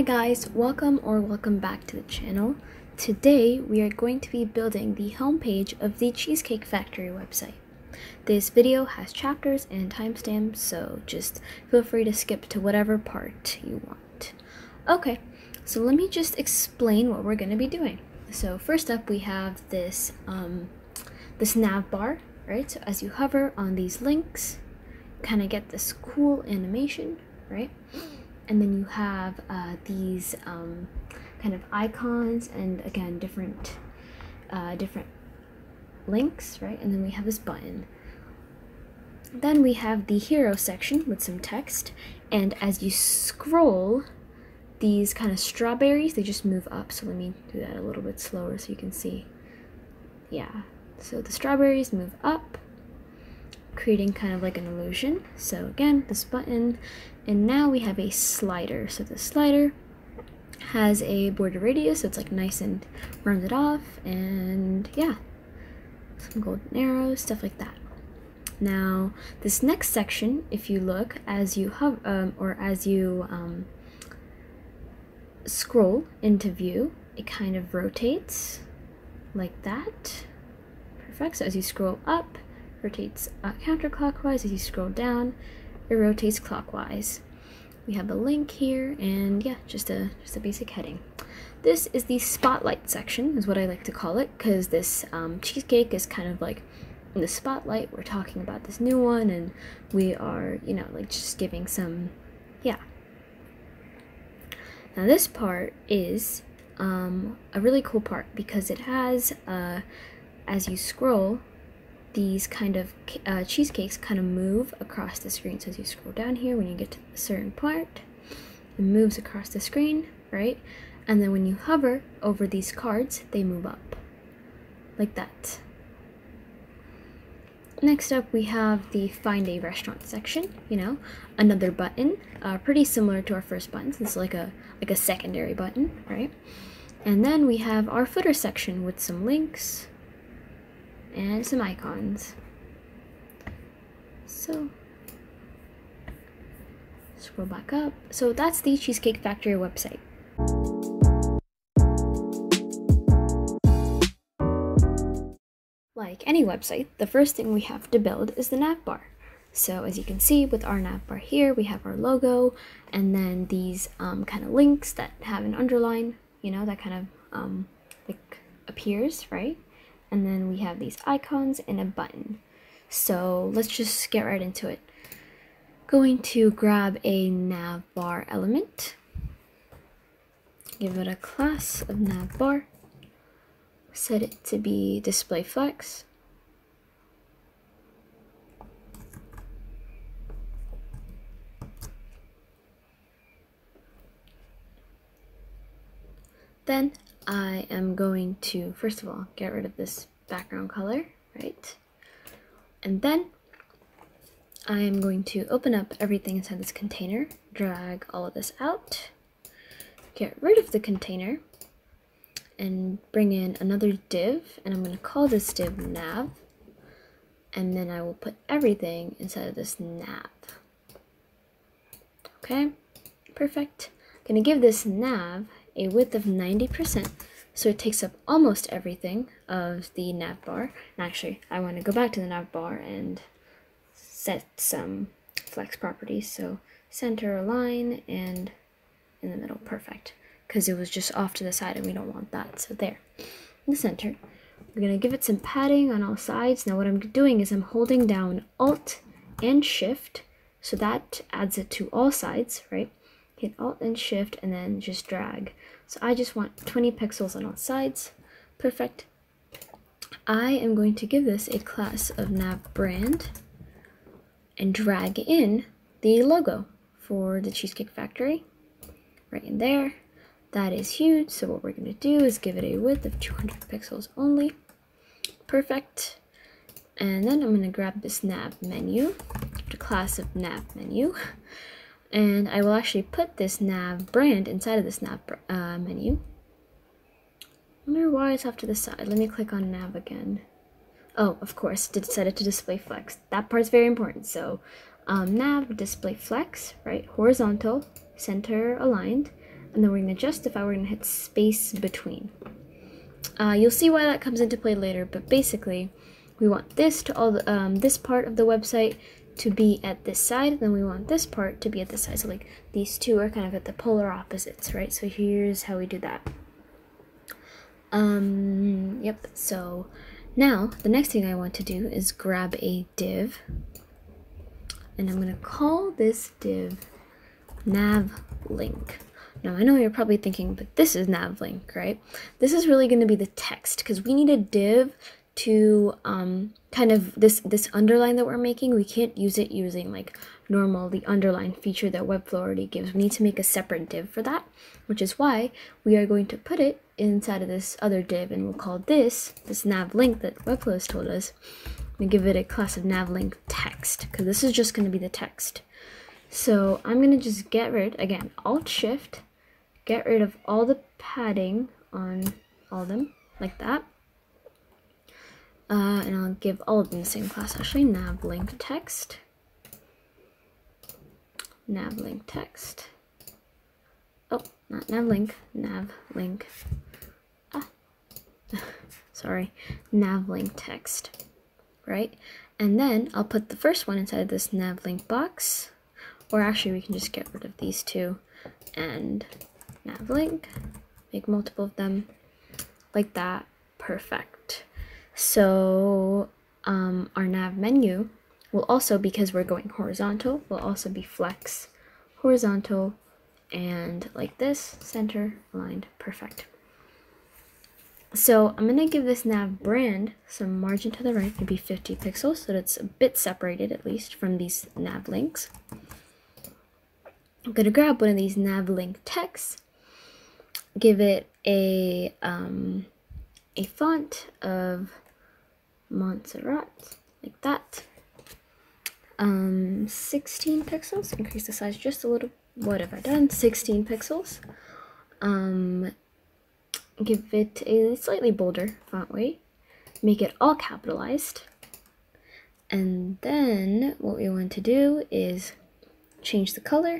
guys, welcome back to the channel. Today we are going to be building the homepage of the Cheesecake Factory website. This video has chapters and timestamps, so just feel free to skip to whatever part you want. Okay, so let me just explain what we're going to be doing. So first up we have this nav bar, right? So as you hover on these links, kind of get this cool animation, right? And then you have these kind of icons, and again different links, right? And then we have this button. Then we have the hero section with some text, and as you scroll, these kind of strawberries, they just move up. So let me do that a little bit slower so you can see. Yeah, so the strawberries move up, creating kind of like an illusion. So again, this button, and now we have a slider. So the slider has a border radius, so it's like nice and rounded off, and yeah, some golden arrows, stuff like that. Now this next section, if you look as you scroll into view, it kind of rotates like that. Perfect. So as you scroll up, rotates counterclockwise. As you scroll down, it rotates clockwise. We have a link here, and yeah, just a basic heading. This is the spotlight section, is what I like to call it, because this cheesecake is kind of like in the spotlight. We're talking about this new one, and we are, you know, like just giving some, yeah. Now this part is a really cool part because it has, as you scroll, these kind of cheesecakes kind of move across the screen. So as you scroll down here, when you get to a certain part, it moves across the screen, right? And then when you hover over these cards, they move up like that. Next up, we have the Find a Restaurant section, you know, another button, pretty similar to our first buttons. This is like a secondary button, right? And then we have our footer section with some links and some icons. So scroll back up. So that's the Cheesecake Factory website. Like any website, the first thing we have to build is the nav bar. So as you can see with our nav bar here, we have our logo, and then these kind of links that have an underline, you know, that kind of like appears, right? And then we have these icons and a button. So let's just get right into it. Going to grab a nav bar element, give it a class of nav bar, set it to be display flex. Then I am going to, first of all, get rid of this background color, right? And then I am going to open up everything inside this container, drag all of this out, get rid of the container, and bring in another div, and I'm going to call this div nav, and then I will put everything inside of this nav. Okay, perfect. I'm going to give this nav a width of 90%, so it takes up almost everything of the nav bar. And actually, I want to go back to the nav bar and set some flex properties. So center, align, and in the middle, perfect. Because it was just off to the side and we don't want that, so there. In the center, we're going to give it some padding on all sides. Now what I'm doing is I'm holding down Alt and Shift, so that adds it to all sides, right? Hit Alt and Shift and then just drag. So I just want 20 pixels on all sides. Perfect. I am going to give this a class of nav brand and drag in the logo for the Cheesecake Factory right in there. That is huge, so what we're going to do is give it a width of 200 pixels only. Perfect. And then I'm going to grab this nav menu, give it a class of nav menu, and I will actually put this nav brand inside of this nav menu. I wonder why it's off to the side. Let me click on nav again. Oh, of course, did set it to display flex. That part's very important. So nav display flex, right? Horizontal, center aligned, and then we're going to justify, we're going to hit space between. You'll see why that comes into play later, but basically we want this to all the, this part of the website to be at this side, and then we want this part to be at this side. So like these two are kind of at the polar opposites, right? So here's how we do that. Yep, so now the next thing I want to do is grab a div, and I'm going to call this div nav link. Now I know you're probably thinking, but this is nav link, right? This is really going to be the text, because we need a div to kind of this underline that we're making. We can't use it using like normal the underline feature that Webflow already gives. We need to make a separate div for that, which is why we are going to put it inside of this other div, and we'll call this nav link that Webflow has told us, and give it a class of nav link text, because this is just going to be the text. So I'm going to just get rid, again, Alt Shift, get rid of all the padding on all of them, like that. And I'll give all of them the same class, actually, nav link text. Nav link text. Oh, not nav link, nav link. Sorry, nav link text, right? And then I'll put the first one inside this nav link box, or actually we can just get rid of these two and nav link, make multiple of them, like that. Perfect. So our nav menu will also, because we're going horizontal, will also be flex, horizontal, and like this, center aligned. Perfect. So I'm going to give this nav brand some margin to the right, maybe 50 pixels, so that it's a bit separated at least from these nav links. I'm going to grab one of these nav link texts, give it a font of Montserrat, like that. 16 pixels, increase the size just a little. What have I done? 16 pixels. Give it a slightly bolder font weight, make it all capitalized, and then what we want to do is change the color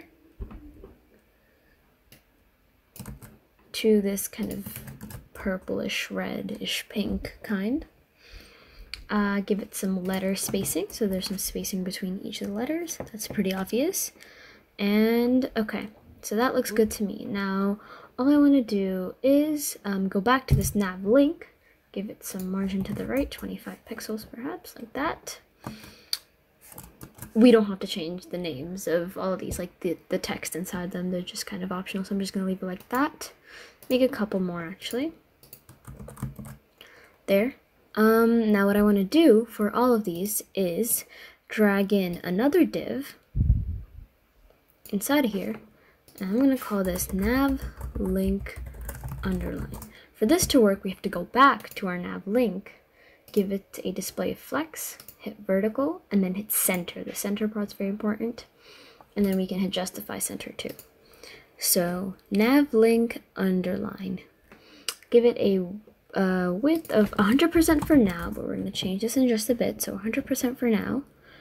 to this kind of purplish, reddish pink kind. Give it some letter spacing, so there's some spacing between each of the letters. That's pretty obvious. And okay, so that looks good to me. Now all I want to do is go back to this nav link, give it some margin to the right, 25 pixels perhaps, like that. We don't have to change the names of all of these, like the text inside them, they're just kind of optional, so I'm just going to leave it like that. Make a couple more actually. There. Now what I want to do for all of these is drag in another div inside of here, and I'm going to call this nav link underline. For this to work, we have to go back to our nav link, give it a display of flex, hit vertical, and then hit center. The center part's very important, and then we can hit justify center too. So nav link underline, give it a width of 100% for now, but we're going to change this in just a bit, so 100% for now.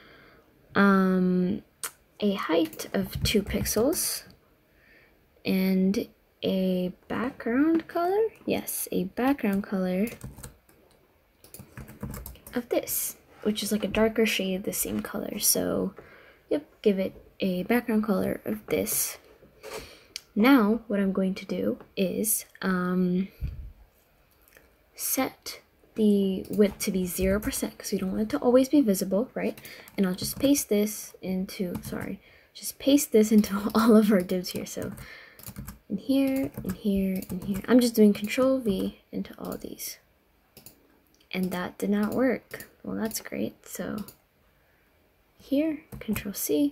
A height of 2 pixels, and a background color, yes, a background color of this, which is like a darker shade of the same color. So yep, give it a background color of this. Now what I'm going to do is set the width to be 0% because we don't want it to always be visible, right? And I'll just paste this into, just paste this into all of our divs here. So in here, in here, in here. I'm just doing Control V into all these. And that did not work. Well, that's great. So here, Control C.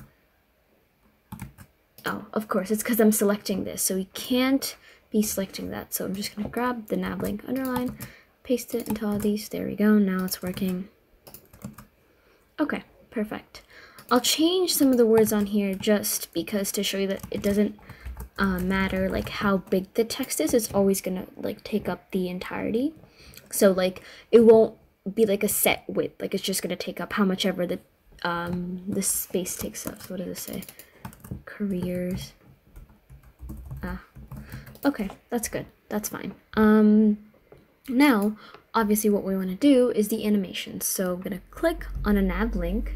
Oh, of course, it's because I'm selecting this. So we can't be selecting that. So I'm just going to grab the nav link underline, paste it into all these. There we go. Now it's working. Okay, perfect. I'll change some of the words on here just because to show you that it doesn't matter like how big the text is. It's always gonna like take up the entirety. So like it won't be like a set width. Like it's just gonna take up how much ever the space takes up. So what does it say? Careers Okay, that's good. That's fine. Now, obviously what we want to do is the animation. So I'm going to click on a nav link,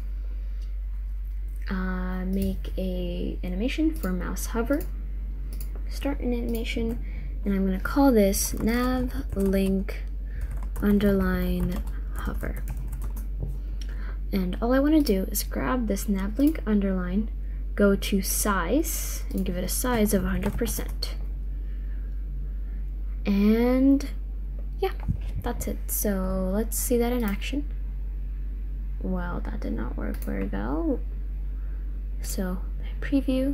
make a animation for mouse hover, start an animation, and I'm going to call this nav link underline hover. And all I want to do is grab this nav link underline, go to size, and give it a size of 100%. And yeah, that's it. So let's see that in action. Well, that did not work very well. So preview.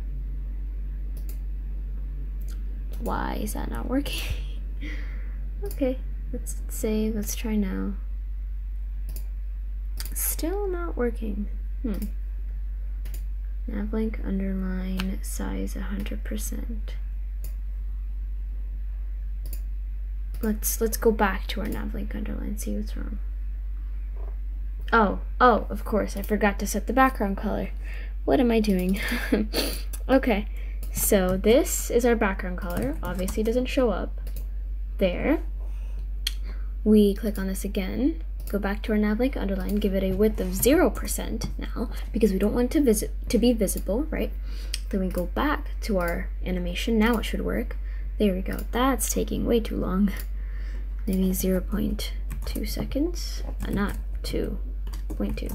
Why is that not working? Okay, let's save. Let's try now. Still not working. Nav link underline size 100%. Let's go back to our nav link underline, see what's wrong. Oh, of course, I forgot to set the background color. What am I doing? Okay, so this is our background color. Obviously it doesn't show up there. We click on this again, go back to our nav link underline, give it a width of 0% now, because we don't want it to be visible, right? Then we go back to our animation. Now it should work. There we go. That's taking way too long. Maybe 0.2 seconds. Not 2.2.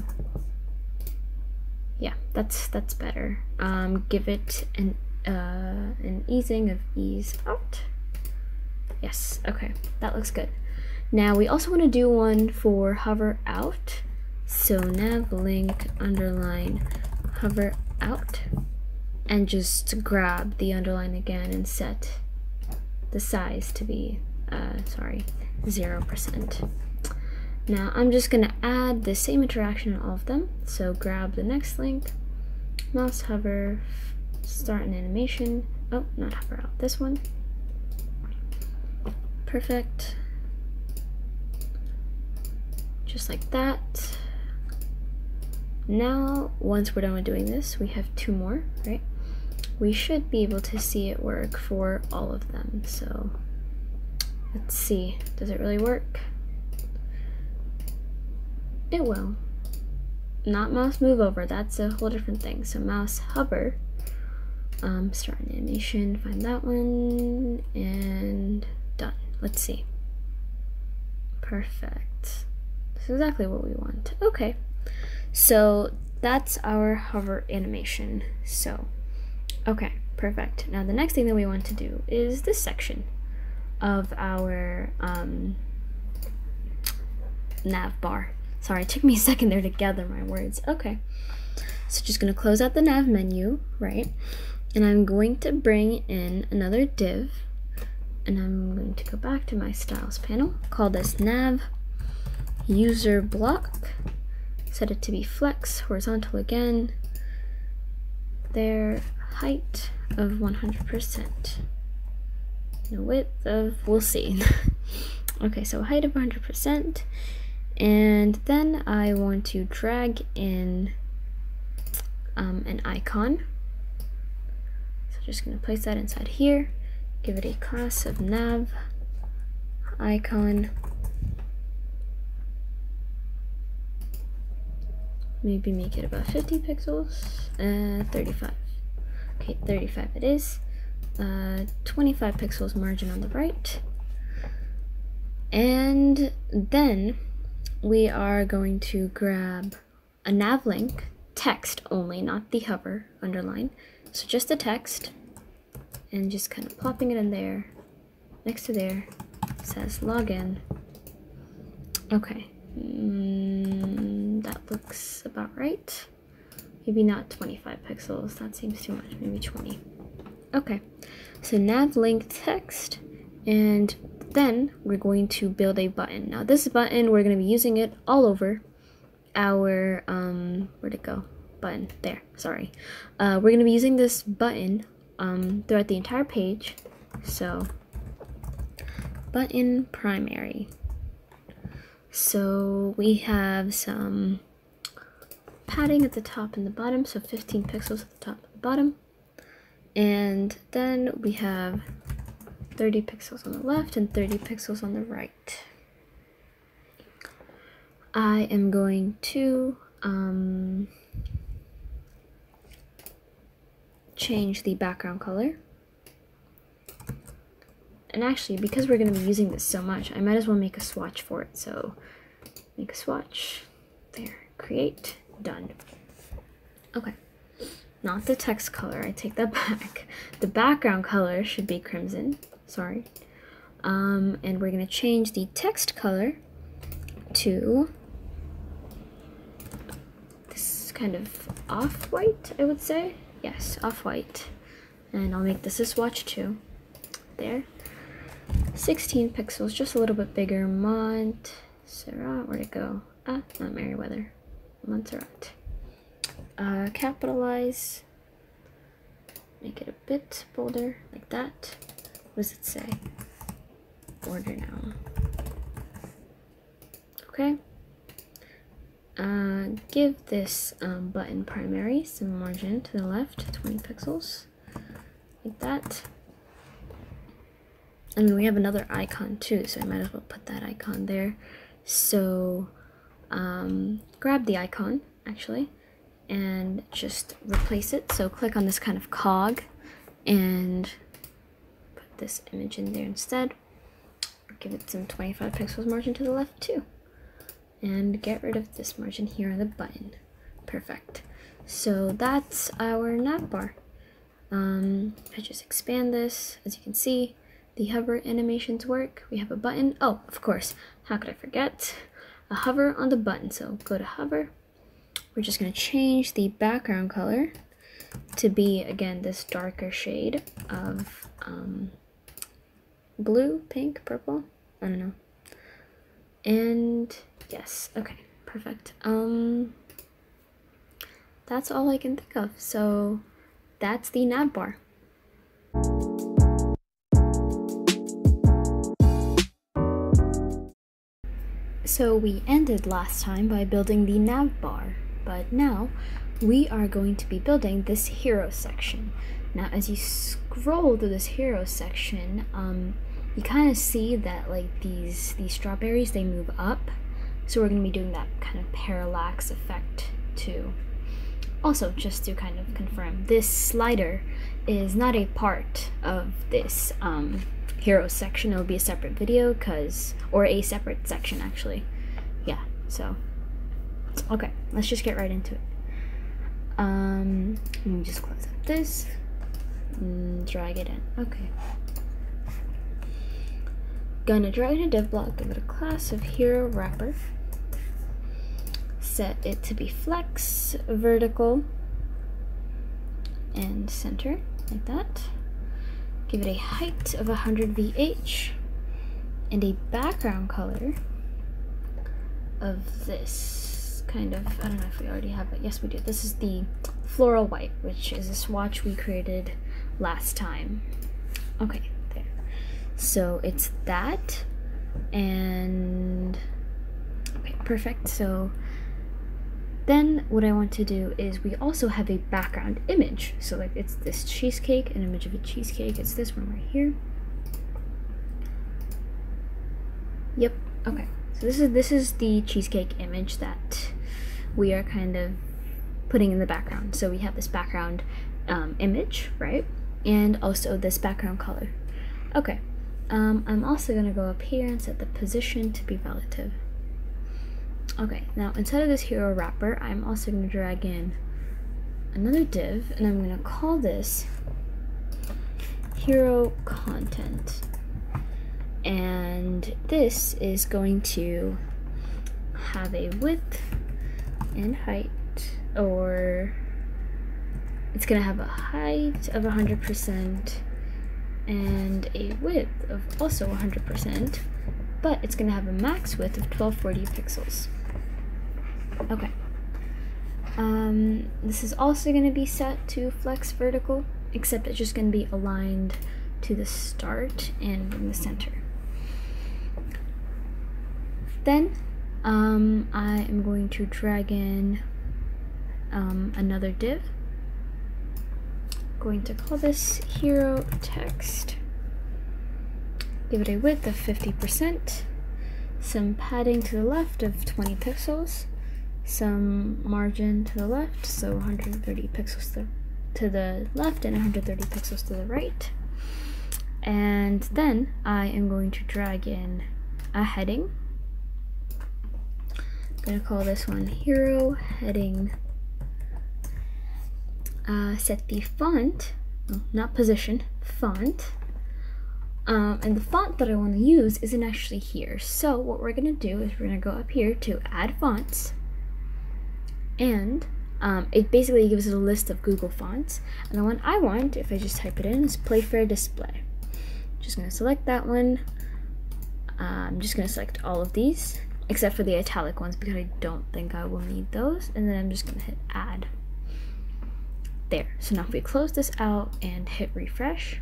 Yeah, that's better. Give it an easing of ease out. Yes, okay, that looks good. Now we also want to do one for hover out. So nav link underline hover out, and just grab the underline again and set the size to be 0%. Now I'm just gonna add the same interaction in all of them. So grab the next link, mouse hover, start an animation. Oh, not hover out, this one. Perfect. Just like that. Now, once we're done with doing this, we have 2 more, right? We should be able to see it work for all of them. So let's see, does it really work? It will. Not mouse move over, that's a whole different thing. So mouse hover, start an animation, find that one, and done. Let's see. Perfect. This is exactly what we want. Okay, so that's our hover animation. So, okay, perfect. Now the next thing that we want to do is this section of our nav bar. Sorry, it took me a second there to gather my words. Okay, so just gonna close out the nav menu, right? And I'm going to bring in another div, and I'm going to go back to my styles panel, call this nav user block, set it to be flex, horizontal again, their height of 100%, the width of, we'll see. Okay, so height of 100%, and then I want to drag in an icon. So just gonna place that inside here, give it a class of nav icon. Maybe make it about 50 pixels, 35. Okay, 35 it is. 25 pixels margin on the right. And then we are going to grab a nav link, text only, not the hover underline. So just the text, and just kind of plopping it in there, next to there, it says login. Okay, that looks about right. Maybe not 25 pixels, that seems too much, maybe 20. Okay, so nav link text, and then we're going to build a button. Now this button, we're going to be using it all over our, where'd it go? Button, there, sorry. We're going to be using this button throughout the entire page. So, button primary. So we have some padding at the top and the bottom, so 15 pixels at the top and the bottom. And then we have 30 pixels on the left and 30 pixels on the right. I am going to change the background color. And actually, because we're going to be using this so much, I might as well make a swatch for it. So make a swatch. There. Create. Done. Okay. Not the text color. I take that back. The background color should be crimson. Sorry. And we're going to change the text color to this kind of off-white, I would say. Yes, off-white. And I'll make this a swatch too. There. 16 pixels, just a little bit bigger. Montserrat, where'd it go? Ah, not Merriweather. Montserrat. Capitalize. Make it a bit bolder, like that. What does it say? Order now. Okay. Give this button primary some margin to the left, 20 pixels, like that. I mean, we have another icon too, so I might as well put that icon there. So grab the icon, actually, and just replace it. So click on this kind of cog and put this image in there instead. Give it some 25 pixels margin to the left too. And get rid of this margin here on the button. Perfect. So that's our navbar. I just expand this, as you can see. The hover animations work. We have a button. Oh, of course, how could I forget? A hover on the button. So go to hover. We're just going to change the background color to be, again, this darker shade of blue, pink, purple. I don't know. And yes, okay, perfect. That's all I can think of. So that's the navbar. So we ended last time by building the navbar, but now we are going to be building this hero section. Now as you scroll through this hero section, you kind of see that like these strawberries, they move up. So we're going to be doing that kind of parallax effect too. Also, just to kind of confirm, this slider is not a part of this hero section. It'll be a separate video or a separate section actually. Yeah, so okay, let's just get right into it. Let me just close up this and drag it in. Okay, gonna drag in a div block, give it a class of hero wrapper, set it to be flex, vertical, and center, like that. Give it a height of 100 VH and a background color of this kind of, I don't know if we already have it. Yes, we do. This is the floral white, which is a swatch we created last time. Okay, there. So it's that, and okay, perfect. So then what I want to do is we also have a background image. So like it's this cheesecake, an image of a cheesecake. It's this one right here. Yep, okay. So this is the cheesecake image that we are kind of putting in the background. So we have this background image, right? And also this background color. Okay, I'm also gonna go up here and set the position to be relative. Okay, now instead of this hero wrapper, I'm also going to drag in another div, and I'm going to call this hero content. And this is going to have a width and height, or it's going to have a height of 100% and a width of also 100%, but it's going to have a max width of 1240 pixels. Okay. This is also going to be set to flex vertical, except it's just going to be aligned to the start and in the center. Then I am going to drag in another div, going to call this hero text. Give it a width of 50%, some padding to the left of 20 pixels, some margin to the left, so 130 pixels to the left and 130 pixels to the right. And then I am going to drag in a heading. I'm going to call this one hero heading. Set the font, well, not position, font. And the font that I want to use isn't actually here. So what we're going to do is we're going to go up here to add fonts. And it basically gives us a list of Google fonts. And the one I want, if I just type it in, is Playfair Display. Just going to select that one. I'm just going to select all of these, except for the italic ones, because I don't think I will need those. And then I'm just going to hit add. There. So now if we close this out and hit refresh,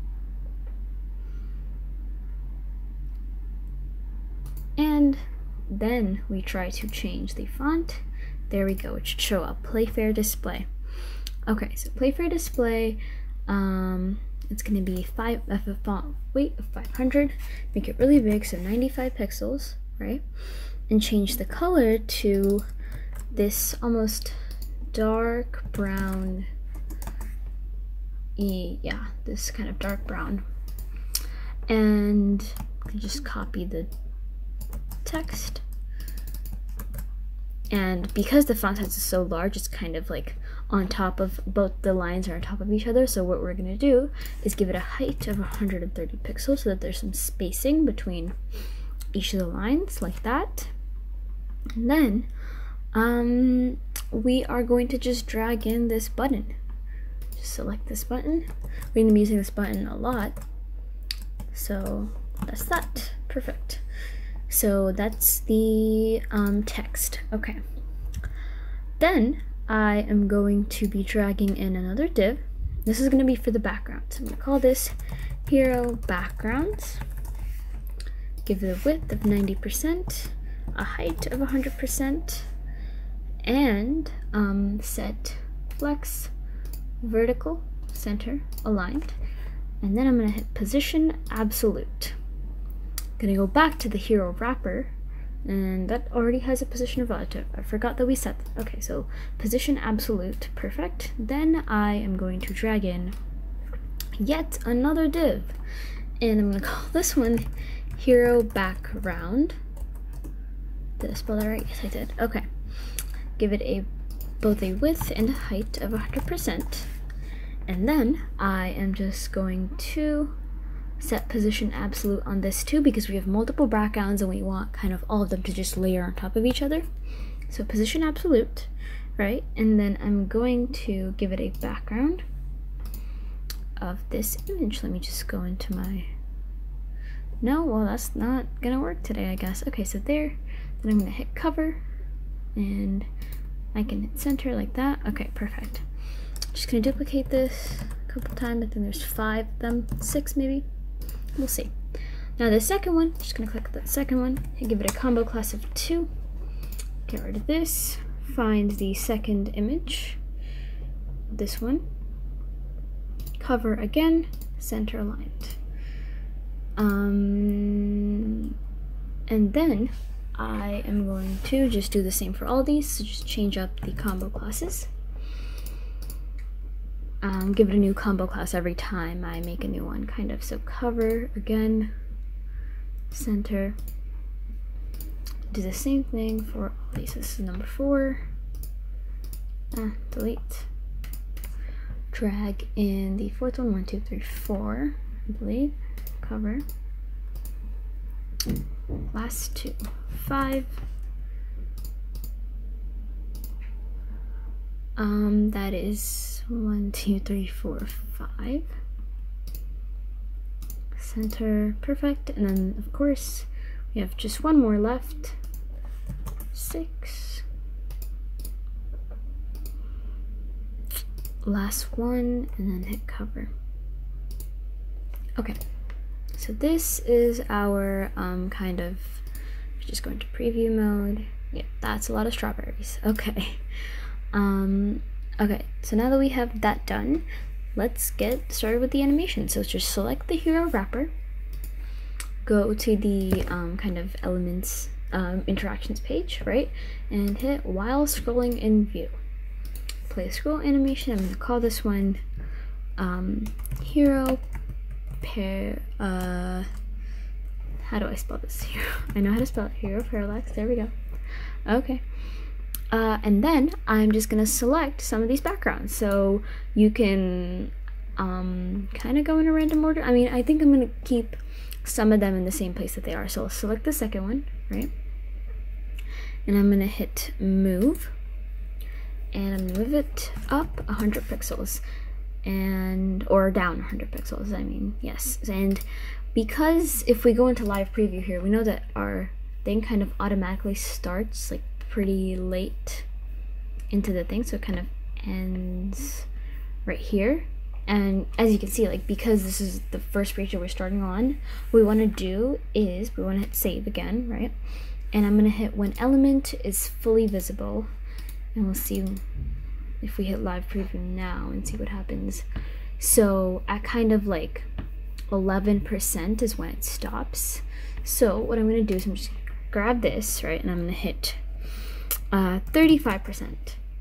and then we try to change the font, there we go, it should show up, Playfair Display. Okay, so Playfair Display, it's going to be a font weight of 500, make it really big, so 95 pixels, right? And change the color to this almost dark brown, yeah, this kind of dark brown. And I can just copy the text. And because the font size is so large, it's kind of like on top of, both the lines are on top of each other. So what we're going to do is give it a height of 130 pixels so that there's some spacing between each of the lines, like that. And then we are going to just drag in this button. Just select this button. We're going to be using this button a lot. So that's that. Perfect. So that's the text. Okay. Then I am going to be dragging in another div. This is going to be for the background. So I'm going to call this hero backgrounds. Give it a width of 90%, a height of 100%, and set flex vertical center aligned. And then I'm going to hit position absolute. Gonna go back to the hero wrapper, and that already has a position of relative. I forgot that we set that. Okay, so position absolute, perfect. Then I am going to drag in yet another div, and I'm gonna call this one hero background. Did I spell that right? Yes, I did. Okay. Give it both a width and a height of 100%, and then I am just going to set position absolute on this too, because we have multiple backgrounds and we want kind of all of them to just layer on top of each other. So position absolute, right? And then I'm going to give it a background of this image. Let me just go into my, no, well, that's not gonna work today, I guess. Okay, so there, then I'm gonna hit cover and I can hit center like that. Okay, perfect. Just gonna duplicate this a couple times. I think there's 5 of them, 6 maybe. We'll see. Now the second one, just gonna click that second one and give it a combo class of 2. Get rid of this. Find the second image. This one. Cover again. Center aligned. And then I am going to just do the same for all these. So just change up the combo classes. Give it a new combo class every time I make a new one, kind of. So cover again, center. Do the same thing for all these. This is number 4. Delete. Drag in the 4th one, 1, 2, 3, 4, I believe. Cover. Last 2, 5. That is 1, 2, 3, 4, 5. Center, perfect. And then of course we have just one more left. 6. Last one, and then hit cover. Okay, so this is our kind of, just going to preview mode. Yeah, that's a lot of strawberries. Okay. Okay, so now that we have that done, let's get started with the animation. So just select the hero wrapper, go to the kind of elements interactions page, right? And hit while scrolling in view. Play a scroll animation. I'm going to call this one hero pair. How do I spell this? I know how to spell it. Hero parallax. There we go. Okay. And then I'm just gonna select some of these backgrounds. So you can kind of go in a random order. I mean, I think I'm gonna keep some of them in the same place that they are. So I'll select the second one, right? And I'm gonna hit move, and I'm gonna move it up 100 pixels, or down 100 pixels. I mean, yes. And because if we go into live preview here, we know that our thing kind of automatically starts like pretty late into the thing, so it kind of ends right here. And as you can see, like, because this is the first picture we're starting on, what we want to do is we want to hit save again, right? And I'm going to hit when element is fully visible, and we'll see if we hit live preview now and see what happens. So at kind of like 11% is when it stops. So what I'm going to do is I'm just grab this, right, and I'm going to hit 35%,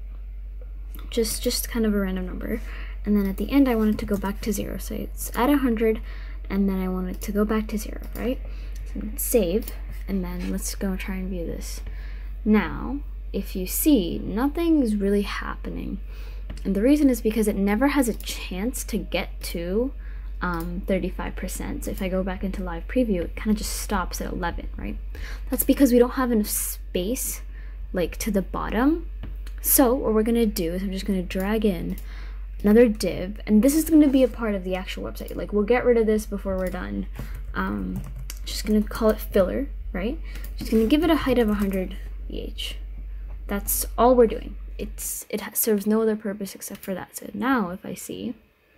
just kind of a random number, and then at the end I want it to go back to 0. So it's at 100, and then I want it to go back to 0, right? So I'm going to save, and then let's go try and view this. Now, if you see, nothing is really happening, and the reason is because it never has a chance to get to 35%. So if I go back into live preview, it kind of just stops at 11, right? That's because we don't have enough space like to the bottom. So what we're gonna do is I'm just gonna drag in another div, and this is gonna be a part of the actual website. Like, we'll get rid of this before we're done. Just gonna call it filler, right? Just gonna give it a height of 100 EH. That's all we're doing. It serves no other purpose except for that. So now if I see,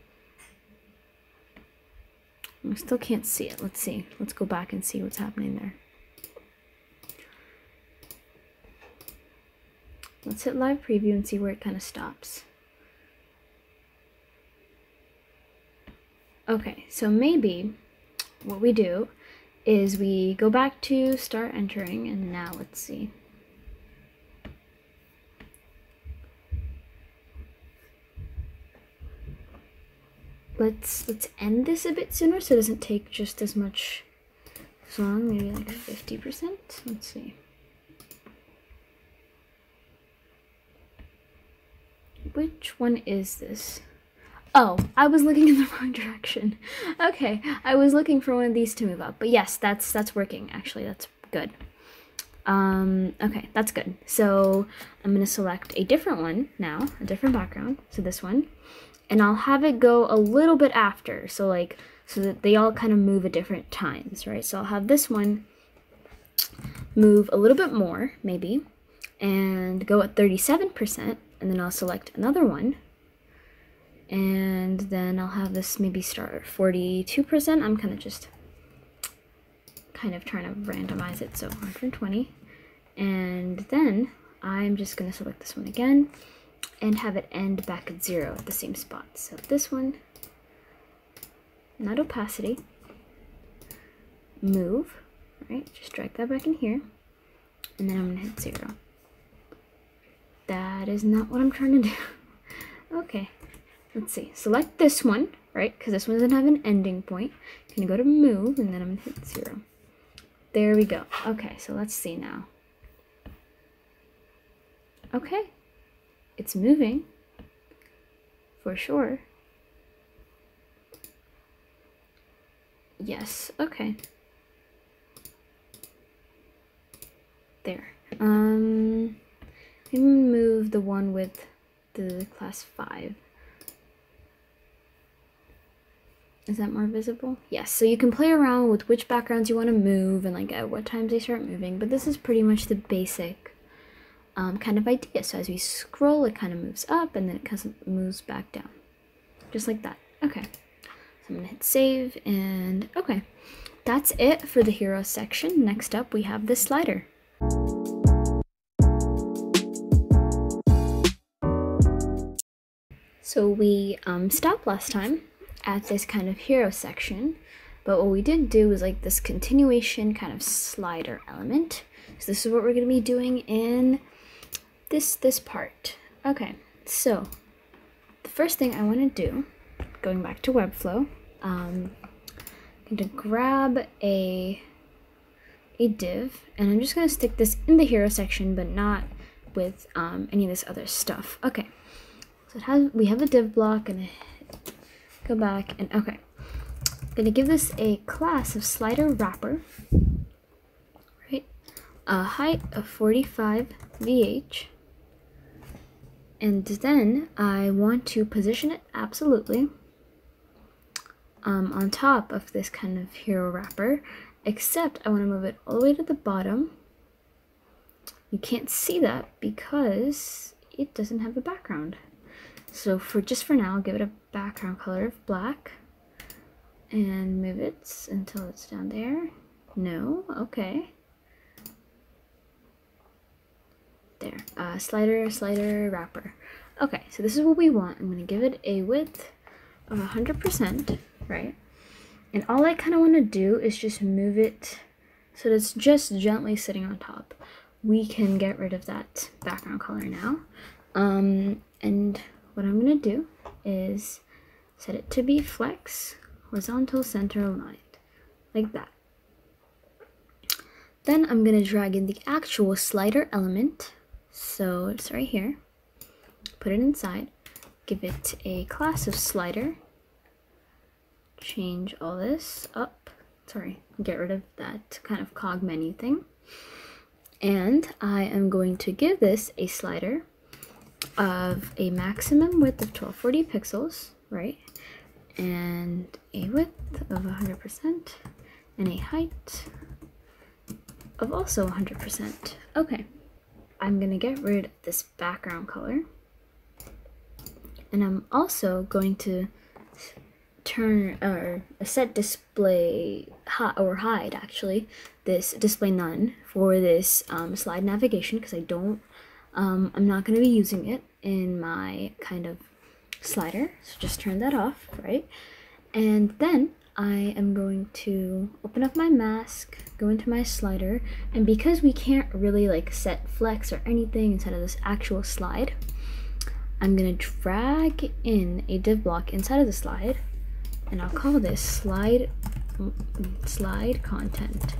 I still can't see it. Let's see. Let's go back and see what's happening there. Let's hit live preview and see where it kind of stops. Okay, so maybe what we do is we go back to start entering, and now let's see. Let's end this a bit sooner so it doesn't take just as much long, maybe like 50%. Let's see. Which one is this? Oh, I was looking in the wrong direction. Okay, I was looking for one of these to move up. But yes, that's working. Actually, that's good. Okay, that's good. So I'm gonna select a different one now, a different background. So this one, and I'll have it go a little bit after. So that they all kind of move at different times, right? So I'll have this one move a little bit more, maybe, and go at 37%. And then I'll select another one, and then I'll have this maybe start at 42%. I'm kind of trying to randomize it, so 120. And then I'm just going to select this one again and have it end back at 0 at the same spot. So this one, not opacity, move, right? Just drag that back in here, and then I'm going to hit 0. That is not what I'm trying to do. Okay, let's see. Select this one, right? Because this one doesn't have an ending point. I'm gonna go to move, and then I'm gonna hit 0. There we go. Okay, so let's see now. Okay, it's moving for sure. Yes. Okay. There. Let me move the one with the class 5. Is that more visible? Yes, so you can play around with which backgrounds you want to move and like at what times they start moving, but this is pretty much the basic kind of idea. So as we scroll, it kind of moves up and then it kind of moves back down. Just like that. Okay, so I'm gonna hit save, and okay. That's it for the hero section. Next up, we have the slider. So we stopped last time at this kind of hero section, but what we did do was like this continuation kind of slider element. So this is what we're going to be doing in this part. Okay, so the first thing I want to do, going back to Webflow, I'm going to grab a div, and I'm just going to stick this in the hero section, but not with any of this other stuff. Okay, so we have a div block, and go back, and okay, I'm going to give this a class of slider wrapper, right? A height of 45 VH, and then I want to position it absolutely on top of this kind of hero wrapper, except I want to move it all the way to the bottom. You can't see that because it doesn't have a background. So just for now, I'll give it a background color of black and move it until it's down there. No, okay. There, slider wrapper. Okay, so this is what we want. I'm gonna give it a width of 100%, right? And all I kind of want to do is just move it so that it's just gently sitting on top. We can get rid of that background color now. And what I'm gonna do is set it to be flex, horizontal, center aligned, like that. Then I'm gonna drag in the actual slider element. So it's right here, put it inside, give it a class of slider, change all this up, sorry, get rid of that kind of cog menu thing. And I am going to give this a slider of a maximum width of 1240 pixels, right? And a width of 100% and a height of also 100%. Okay. I'm gonna get rid of this background color, and I'm also going to turn or set display or hide actually this display none for this slide navigation, because I'm not going to be using it in my kind of slider, so just turn that off, right? And then I am going to open up my mask, go into my slider, and because we can't really like set flex or anything inside of this actual slide, I'm gonna drag in a div block inside of the slide, and I'll call this slide content.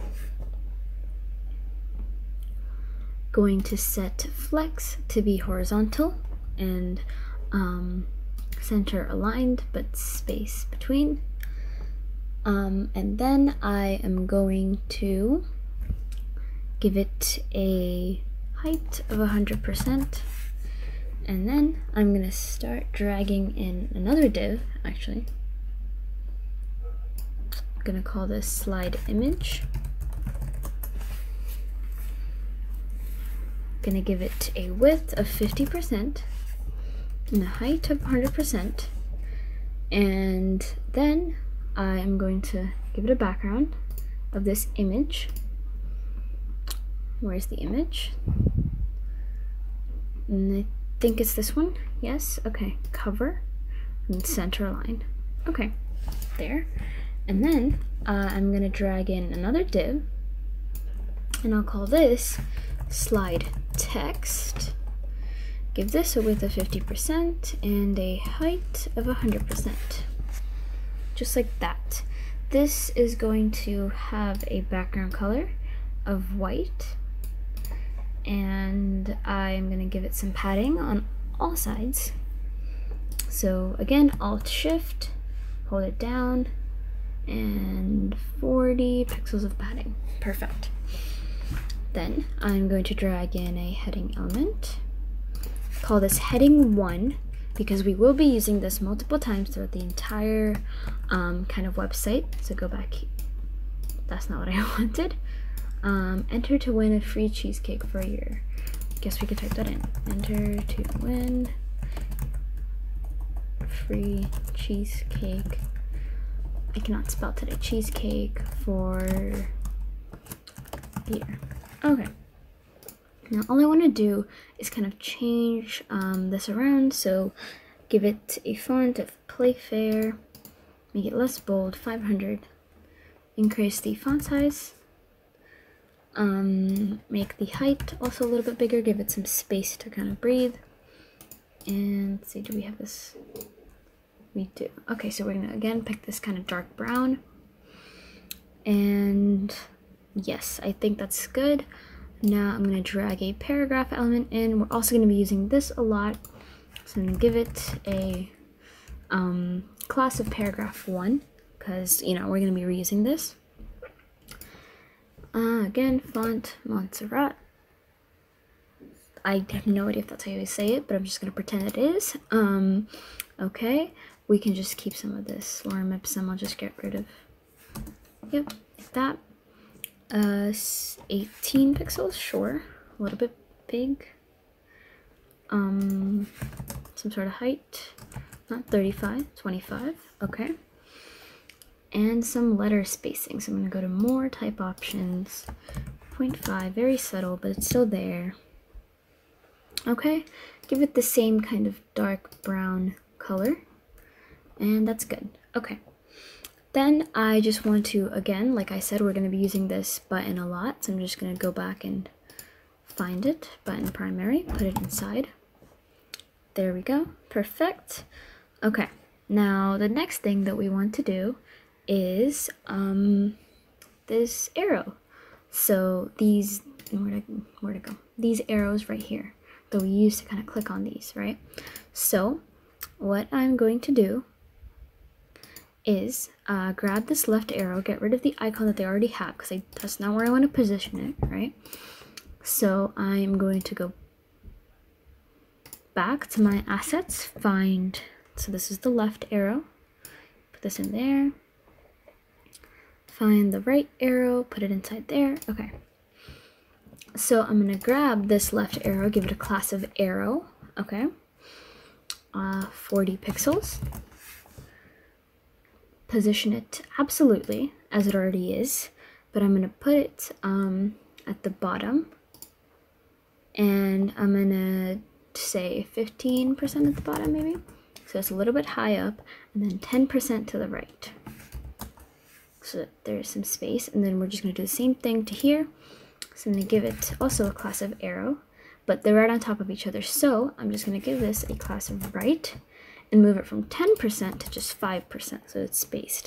Going to set flex to be horizontal and center aligned, but space between. And then I am going to give it a height of 100%, and then I'm gonna start dragging in another div. Actually, I'm gonna call this slide image. Gonna give it a width of 50% and a height of 100%, and then I am going to give it a background of this image. Where's the image? And I think it's this one. Yes, okay. Cover and center align. Okay, there. And then I'm gonna drag in another div, and I'll call this slide text. Give this a width of 50% and a height of 100%. Just like that. This is going to have a background color of white, and I'm going to give it some padding on all sides. So again, Alt Shift, hold it down, and 40 pixels of padding. Perfect. Then I'm going to drag in a heading element, call this heading 1, because we will be using this multiple times throughout the entire kind of website. So go back, that's not what I wanted. Enter to win a free cheesecake for a year. Guess we could type that in. Enter to win free cheesecake. I cannot spell today. Cheesecake for a year. Okay. Now all I want to do is kind of change this around. So give it a font of Playfair, make it less bold, 500, increase the font size, make the height also a little bit bigger, give it some space to kind of breathe. And let's see, do we have this? We do. Okay, so we're gonna again pick this kind of dark brown. And yes, I think that's good. Now I'm gonna drag a paragraph element in. We're also gonna be using this a lot. So I'm gonna give it a class of paragraph 1, because you know we're gonna be reusing this. Again, font Montserrat. I have no idea if that's how you say it, but I'm just gonna pretend it is. Okay, we can just keep some of this lorem ipsum. I'll just get rid of. Yep, like that. 18 pixels, sure. A little bit big. Some sort of height. Not 35, 25. Okay. And some letter spacing. So I'm gonna go to more type options. 0.5, very subtle, but it's still there. Okay, give it the same kind of dark brown color. And that's good. Okay. Then I just want to, again, like I said, we're going to be using this button a lot. So I'm just going to go back and find it. Button primary, put it inside. There we go. Perfect. Okay. Now the next thing that we want to do is this arrow. So these, where to go? These arrows right here that we use to kind of click on these, right? So what I'm going to do is grab this left arrow, get rid of the icon that they already have, because that's not where I want to position it, right? So I'm going to go back to my assets, find, so this is the left arrow, put this in there, find the right arrow, put it inside there. Okay. So I'm going to grab this left arrow, give it a class of arrow, okay, 40 pixels. Position it absolutely as it already is, but I'm going to put it at the bottom, and I'm going to say 15% at the bottom maybe, so it's a little bit high up, and then 10% to the right, so that there's some space. And then we're just going to do the same thing to here. So I'm going to give it also a class of arrow, but they're right on top of each other, so I'm just going to give this a class of right and move it from 10% to just 5%, so it's spaced.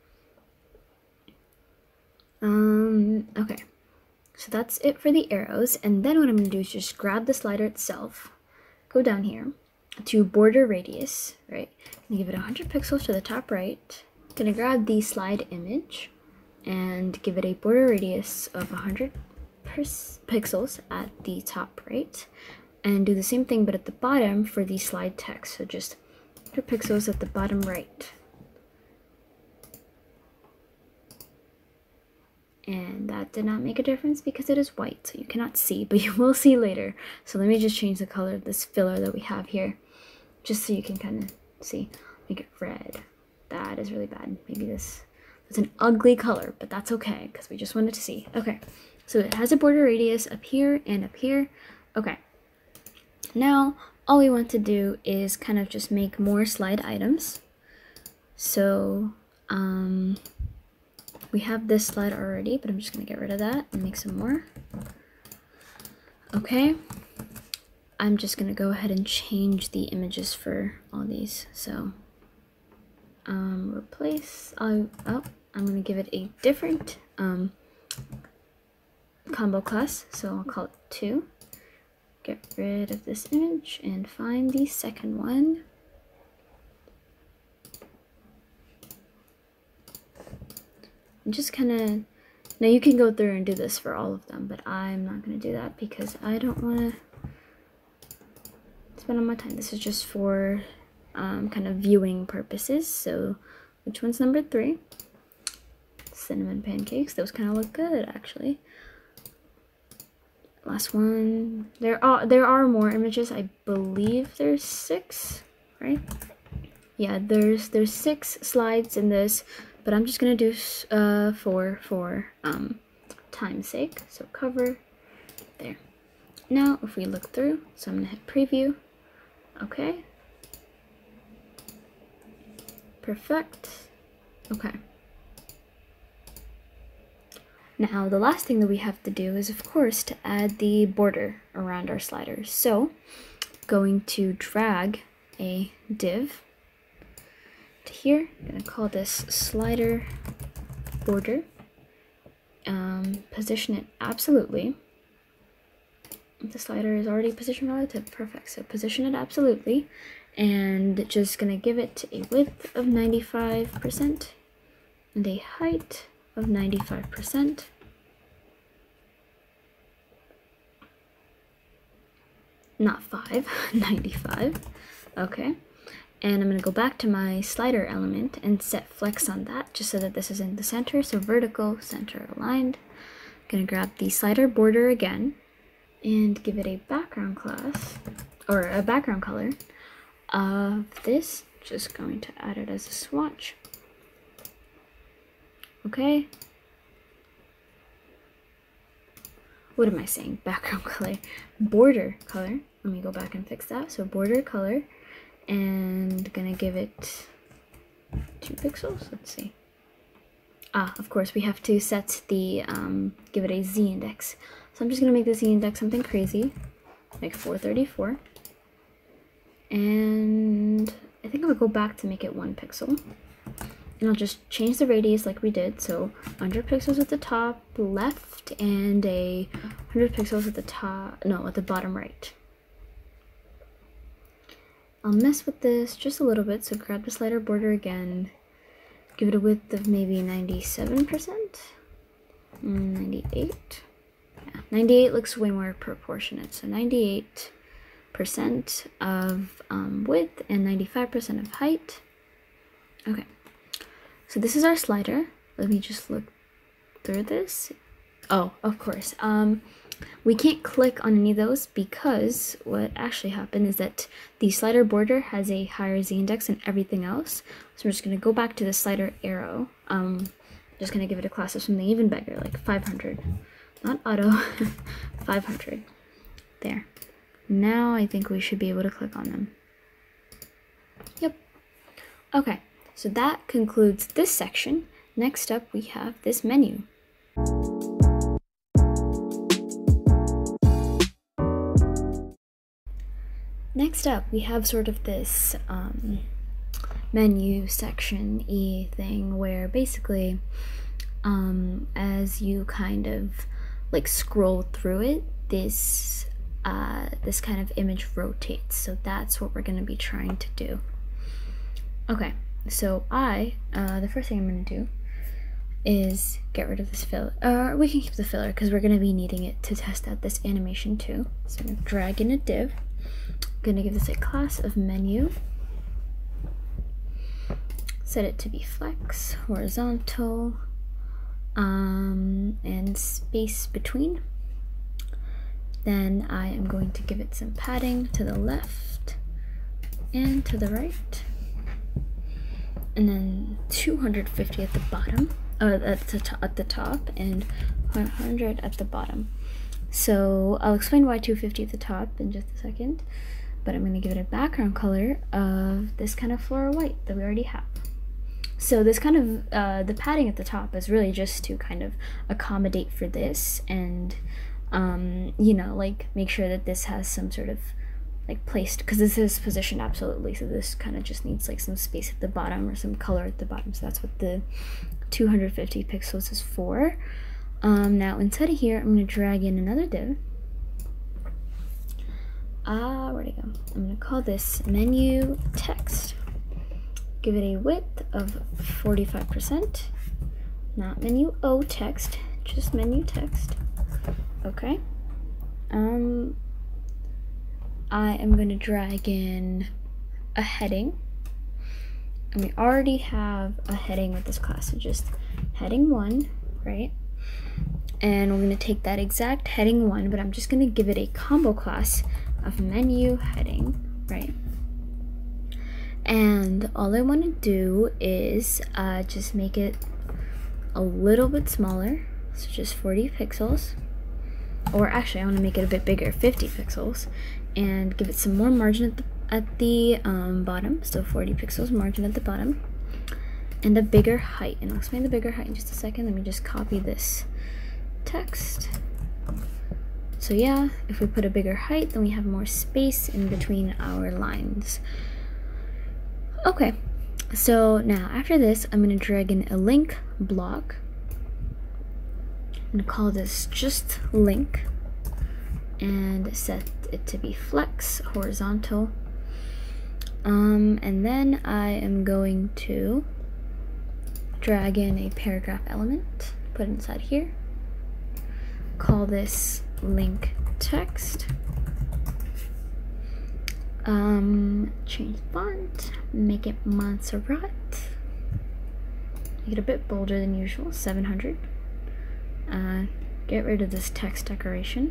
Okay, so that's it for the arrows. And then what I'm going to do is just grab the slider itself, go down here to border radius, right, and give it 100 pixels to the top right. I'm going to grab the slide image and give it a border radius of 100 pixels at the top right, and do the same thing but at the bottom for the slide text, so just 100 pixels at the bottom right. And that did not make a difference because it is white, so you cannot see, but you will see later. So let me just change the color of this filler that we have here, just so you can kind of see. Make it red. That is really bad. Maybe this is an ugly color, but that's okay because we just wanted to see. Okay, so it has a border radius up here and up here. Okay, now all we want to do is kind of just make more slide items. So we have this slide already, but I'm just going to get rid of that and make some more. Okay, I'm just going to go ahead and change the images for all these. So replace, I'm going to give it a different combo class, so I'll call it 2. Get rid of this image and find the second one. Just kind of, now you can go through and do this for all of them, but I'm not going to do that because I don't want to spend all my time. This is just for kind of viewing purposes. So which one's number 3? Cinnamon pancakes. Those kind of look good actually. Last one. There are more images. I believe there's 6, right? Yeah, there's 6 slides in this. But I'm just gonna do 4 for time's sake. So cover there. Now if we look through, so I'm gonna hit preview. Okay. Perfect. Okay. Now the last thing that we have to do is, of course, to add the border around our sliders. So going to drag a div to here. I'm gonna call this slider border. Position it absolutely. The slider is already positioned relative. Perfect. So position it absolutely, and just gonna give it a width of 95% and a height of 95%. Not 5, 95. Okay. And I'm going to go back to my slider element and set flex on that just so that this is in the center. So vertical, center aligned. I'm going to grab the slider border again and give it a background class, or a background color of this. Just going to add it as a swatch. Okay. What am I saying? Background color. Border color. Let me go back and fix that. So border color. And gonna give it 2 pixels. Let's see. Of course, we have to set the, give it a Z index. So I'm just gonna make the Z index something crazy, like 434. And I think I'm gonna go back to make it 1 pixel. And I'll just change the radius like we did. So 100 pixels at the top left and a 100 pixels at the top, no, at the bottom right. I'll mess with this just a little bit. So grab the slider border again, give it a width of maybe 97%, 98. Yeah, 98 looks way more proportionate. So 98% of width and 95% of height. Okay. So this is our slider. Let me just look through this. Oh, of course. We can't click on any of those because what actually happened is that the slider border has a higher Z index than everything else. So we're just going to go back to the slider arrow. Just going to give it a class of something even bigger, like 500. Not auto, 500. There. Now I think we should be able to click on them. Yep. Okay. So that concludes this section. Next up, we have this menu. Next up, we have sort of this menu section-y thing where basically, as you kind of like scroll through it, this kind of image rotates. So that's what we're going to be trying to do. Okay. So the first thing I'm going to do is get rid of this filler. We can keep the filler because we're going to be needing it to test out this animation too. So I'm going to drag in a div. I'm going to give this a class of menu. Set it to be flex, horizontal, and space between. Then I am going to give it some padding to the left and to the right. And then 250 at the bottom, at the top, and 100 at the bottom. So I'll explain why 250 at the top in just a second, but I'm going to give it a background color of this kind of floral white that we already have. So this kind of, the padding at the top is really just to kind of accommodate for this and, you know, like make sure that this has some sort of like placed, because this is positioned absolutely, so this kind of just needs like some space at the bottom or some color at the bottom. So that's what the 250 pixels is for. Now inside of here, I'm going to drag in another div. Where'd it go? I'm going to call this menu text. Give it a width of 45%. Not menu O text, just menu text. Okay. I am going to drag in a heading, and we already have a heading with this class, so just heading 1, right? And we're going to take that exact heading 1, but I'm just going to give it a combo class of menu heading, right? And all I want to do is just make it a little bit smaller, so just 40 pixels, or actually I want to make it a bit bigger, 50 pixels, and give it some more margin at the bottom, so 40 pixels margin at the bottom. and a bigger height. And I'll explain the bigger height in just a second. Let me just copy this text. So yeah, if we put a bigger height, then we have more space in between our lines. Okay, so now after this, I'm going to drag in a link block. I'm going to call this just link and set it to be flex horizontal. And then I am going to drag in a paragraph element, put it inside here, call this link text, change font, make it Montserrat, make it a bit bolder than usual, 700. Get rid of this text decoration.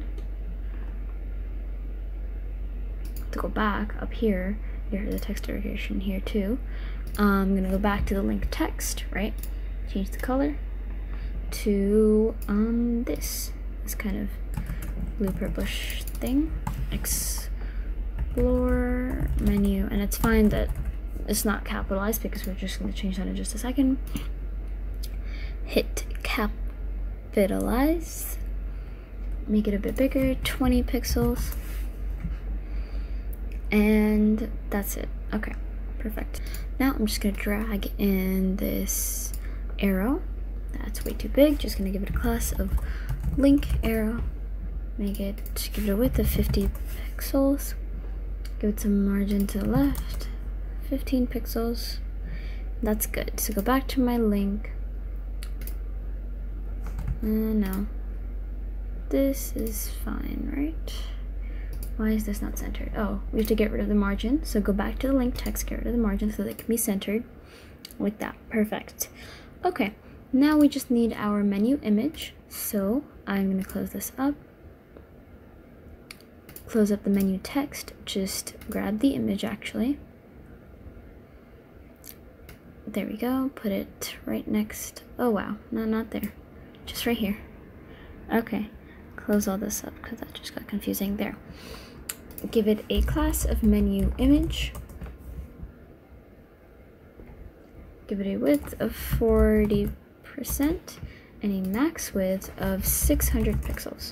To go back up here, get rid of the text decoration here too. I'm gonna go back to the link text, right? Change the color to this kind of blue purplish thing. Explore menu, and it's fine that it's not capitalized because we're just going to change that in just a second. Hit capitalize, make it a bit bigger, 20 pixels, and that's it. Okay, perfect. Now I'm just going to drag in this arrow. That's way too big. Just going to give it a class of link arrow. Give it a width of 50 pixels. Give it some margin to the left, 15 pixels. That's good. So go back to my link. No. This is fine, right? Why is this not centered? Oh, we have to get rid of the margin. So go back to the link text, get rid of the margin so that it can be centered like that. Perfect. Okay, now we just need our menu image. So I'm going to close this up. Close up the menu text, just grab the image actually. There we go, put it right next. Oh wow, no, not there. Just right here. Okay, close all this up because that just got confusing there. Give it a class of menu image. Give it a width of 40% and a max width of 600 pixels.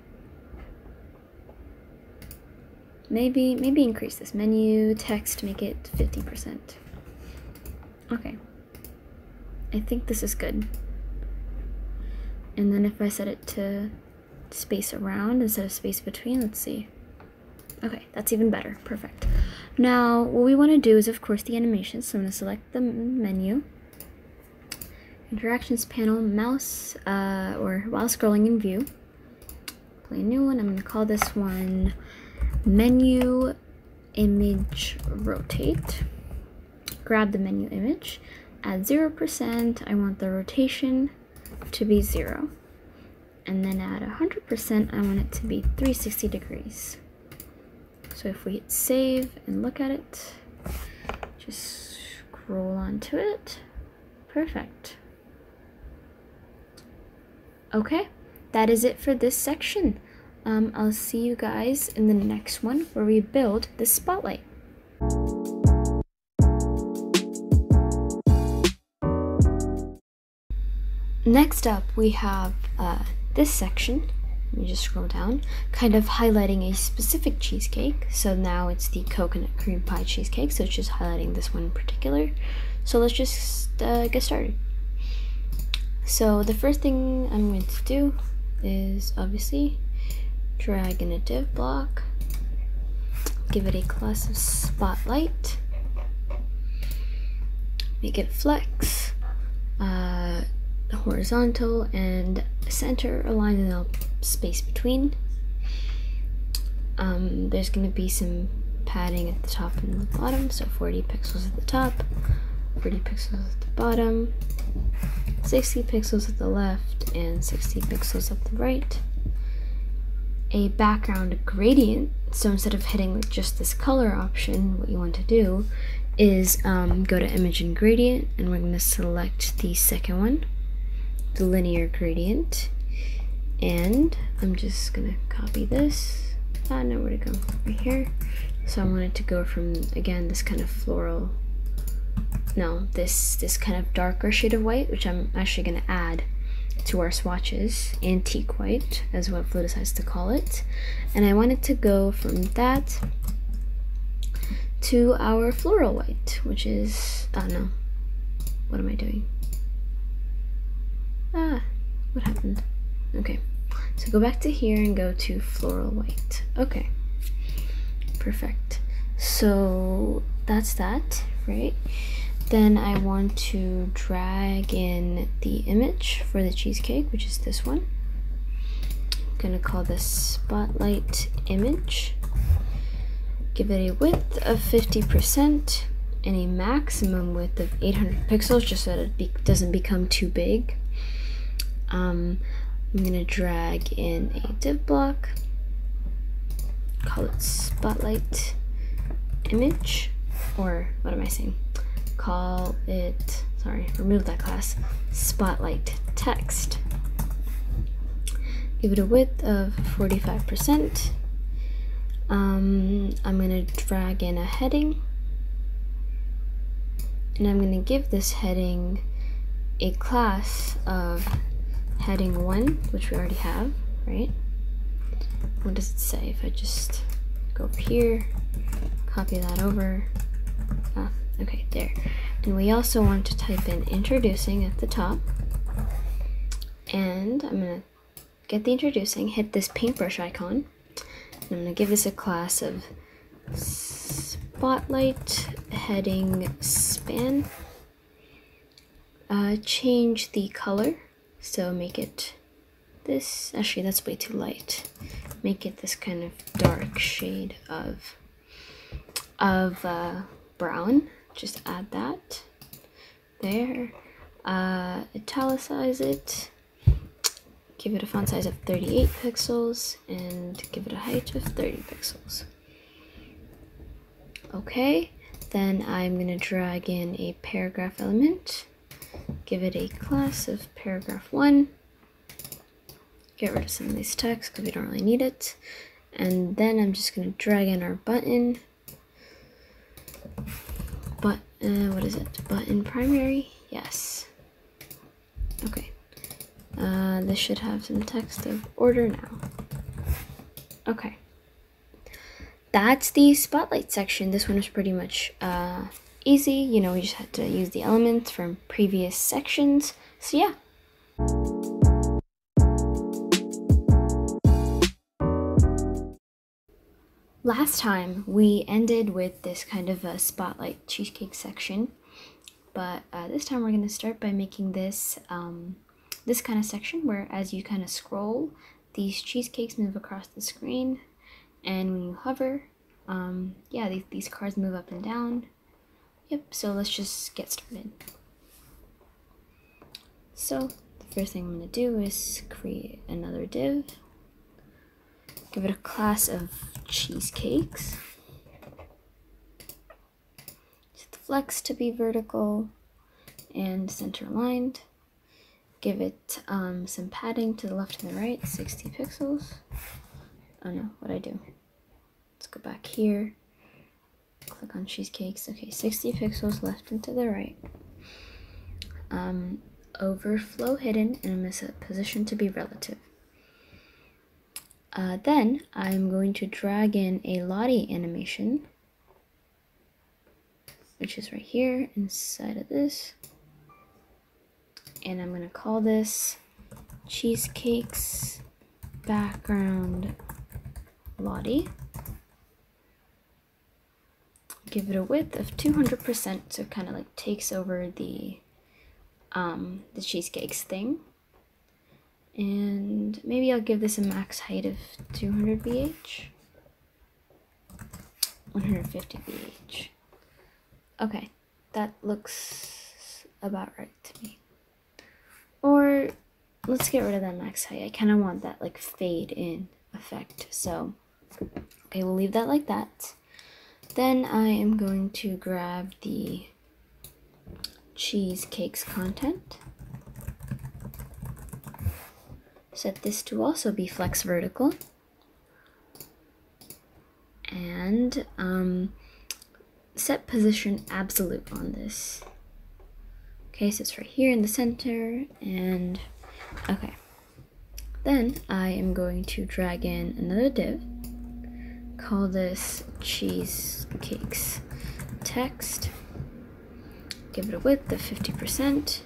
Maybe increase this menu text, make it 50%. Okay, I think this is good. And then if I set it to space around instead of space between, let's see. Okay, that's even better. Perfect. Now what we want to do is of course the animation. So I'm going to select the menu, interactions panel, mouse, or while scrolling in view. Play a new one. I'm going to call this one menu image rotate. Grab the menu image, add 0%. I want the rotation to be 0, and then add 100%. I want it to be 360 degrees. So if we hit save and look at it, just scroll onto it. Perfect. Okay, that is it for this section. I'll see you guys in the next one where we build the spotlight. Next up, we have this section. Let me just scroll down, kind of highlighting a specific cheesecake. So now it's the coconut cream pie cheesecake, so it's just highlighting this one in particular. So let's just get started. So the first thing I'm going to do is obviously drag in a div block, give it a class of spotlight, make it flex, horizontal, and center align in the space between. There's going to be some padding at the top and the bottom, so 40 pixels at the top, 40 pixels at the bottom, 60 pixels at the left, and 60 pixels at the right. A background gradient, so instead of hitting just this color option, what you want to do is go to image and gradient, and we're going to select the second one, the linear gradient, and I'm just going to copy this. I know where to go, right here. So I want it to go from, again, this kind of floral no, this kind of darker shade of white, which I'm actually going to add to our swatches. Antique white is what Flo decides to call it. And I want it to go from that to our floral white, which is, oh no, what am I doing? What happened? Okay, so go back to here and go to floral white. Okay, perfect. So that's that, right? Then I want to drag in the image for the cheesecake, which is this one. I'm gonna call this Spotlight Image. Give it a width of 50% and a maximum width of 800 pixels, just so that it doesn't become too big. I'm gonna drag in a div block, call it Spotlight Image, or what am I saying? Call it, sorry, remove that class, Spotlight Text. Give it a width of 45%. I'm gonna drag in a heading, and I'm gonna give this heading a class of heading 1, which we already have, right? What does it say? If I just go over here, copy that over, okay, there. And we also want to type in introducing at the top, and I'm gonna get the introducing, hit this paintbrush icon, and I'm gonna give this a class of Spotlight Heading Span. Change the color, so make it this, actually that's way too light. Make it this kind of dark shade of brown. Just add that there. Italicize it. Give it a font size of 38 pixels and give it a height of 30 pixels. Okay, then I'm gonna drag in a paragraph element. Give it a class of paragraph 1. Get rid of some of these text because we don't really need it. And then I'm just gonna drag in our button. But what is it? Button primary? Yes. Okay. This should have some text of order now. Okay. That's the spotlight section. This one was pretty much easy. You know, we just had to use the elements from previous sections. So yeah. Last time we ended with this kind of a spotlight cheesecake section, but this time we're going to start by making this this kind of section where as you kind of scroll, these cheesecakes move across the screen, and when you hover, yeah, these cards move up and down. Yep, so let's just get started. So the first thing I'm going to do is create another div. Give it a class of cheesecakes. Set the flex to be vertical and center aligned. Give it some padding to the left and the right, 60 pixels. Oh no, what'd I do? Let's go back here. Click on cheesecakes. Okay, 60 pixels left and to the right. Overflow hidden, and I'm going to set position to be relative. Then I'm going to drag in a Lottie animation, which is right here inside of this. And I'm going to call this Cheesecakes Background Lottie. Give it a width of 200%, so it kind of like takes over the cheesecakes thing. And maybe I'll give this a max height of 200 VH. 150 VH. Okay, that looks about right to me. Or let's get rid of that max height. I kind of want that like fade in effect. So, okay, we'll leave that like that. Then I am going to grab the cheesecakes content. Set this to also be flex vertical. And set position absolute on this. Okay, so it's right here in the center, and okay. Then I am going to drag in another div, call this cheesecakes text, give it a width of 50%,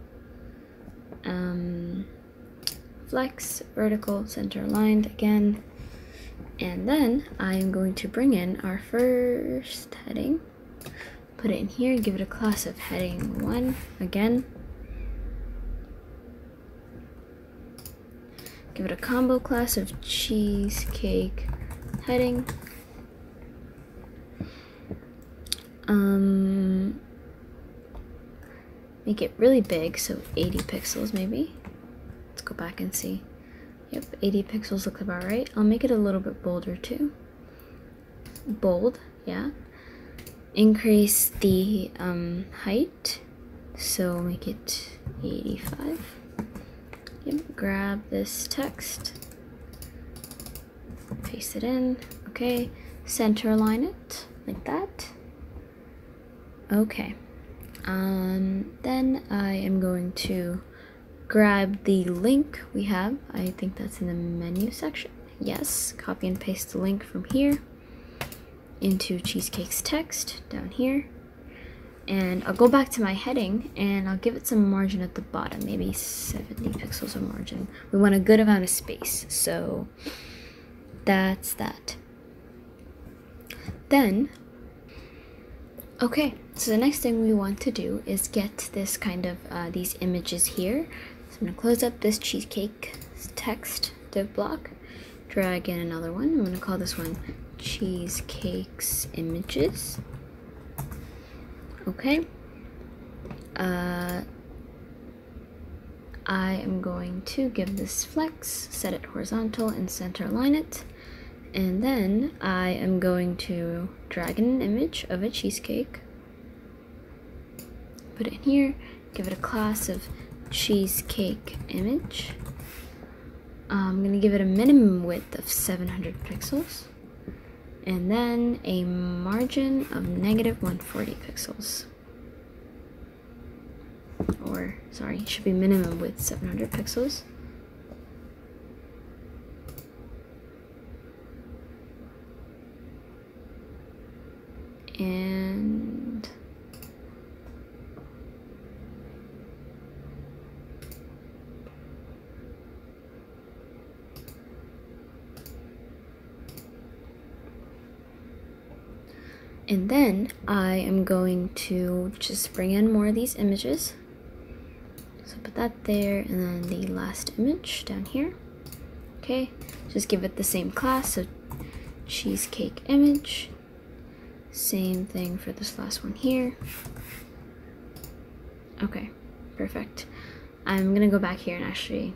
flex, vertical, center aligned again, and then I am going to bring in our first heading, put it in here, give it a class of heading 1 again, give it a combo class of cheesecake heading, make it really big, so 80 pixels maybe. Let's go back and see. Yep, 80 pixels looks about right. I'll make it a little bit bolder too. Bold, yeah. Increase the height, so make it 85. Yep, grab this text, paste it in, okay, center align it, like that. Okay, then I am going to grab the link we have. I think that's in the menu section. Yes, copy and paste the link from here into cheesecakes text down here. And I'll go back to my heading and I'll give it some margin at the bottom, maybe 70 pixels of margin. We want a good amount of space, so that's that. Then, okay, so the next thing we want to do is get this kind of, these images here. So I'm gonna close up this cheesecake text div block, drag in another one. I'm gonna call this one cheesecakes images. Okay, I am going to give this flex, set it horizontal and center align it, and then I am going to drag in an image of a cheesecake, put it in here, give it a class of cheesecake image. I'm going to give it a minimum width of 700 pixels. And then a margin of negative 140 pixels. Or, sorry, it should be minimum width 700 pixels. And then I am going to just bring in more of these images. So put that there, and then the last image down here. Okay, just give it the same class, so cheesecake image. Same thing for this last one here. Okay, perfect. I'm gonna go back here and actually,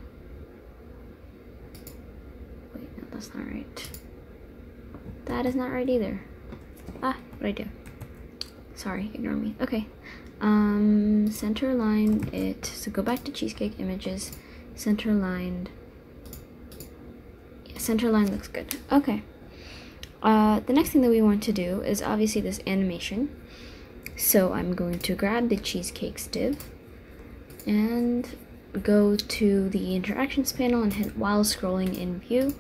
wait, no, that's not right. That is not right either. Ah, what'd I do? Sorry, ignore me. Okay, center align it, so go back to cheesecake images, center aligned. Yeah, center align looks good. Okay, the next thing that we want to do is obviously this animation. So I'm going to grab the cheesecakes div and go to the interactions panel and hit while scrolling in view.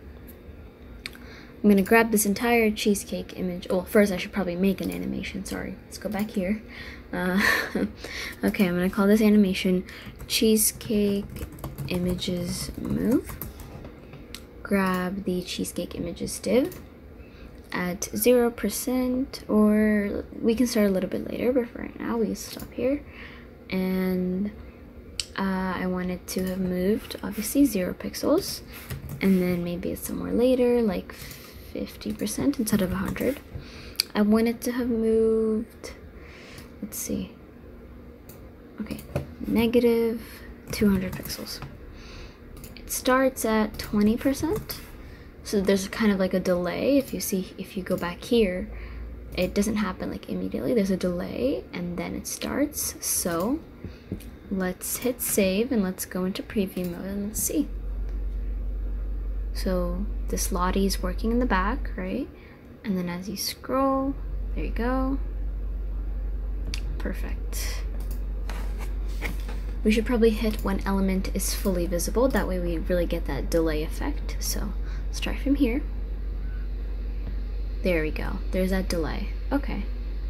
I'm going to grab this entire cheesecake image. Oh, first I should probably make an animation. Sorry. Let's go back here. Okay, I'm going to call this animation cheesecake images move. Grab the cheesecake images div at 0%, or we can start a little bit later, but for right now we stop here. And I want it to have moved obviously 0 pixels, and then maybe it's somewhere later, like 50% instead of 100. I want it to have moved, let's see, okay, negative 200 pixels. It starts at 20%, so there's kind of like a delay. If you go back here, it doesn't happen like immediately. There's a delay and then it starts. So let's hit save and let's go into preview mode and let's see. So this Lottie is working in the back, right? And then as you scroll, there you go. Perfect. We should probably hit when element is fully visible. That way we really get that delay effect. So let's try from here. There we go. There's that delay. Okay.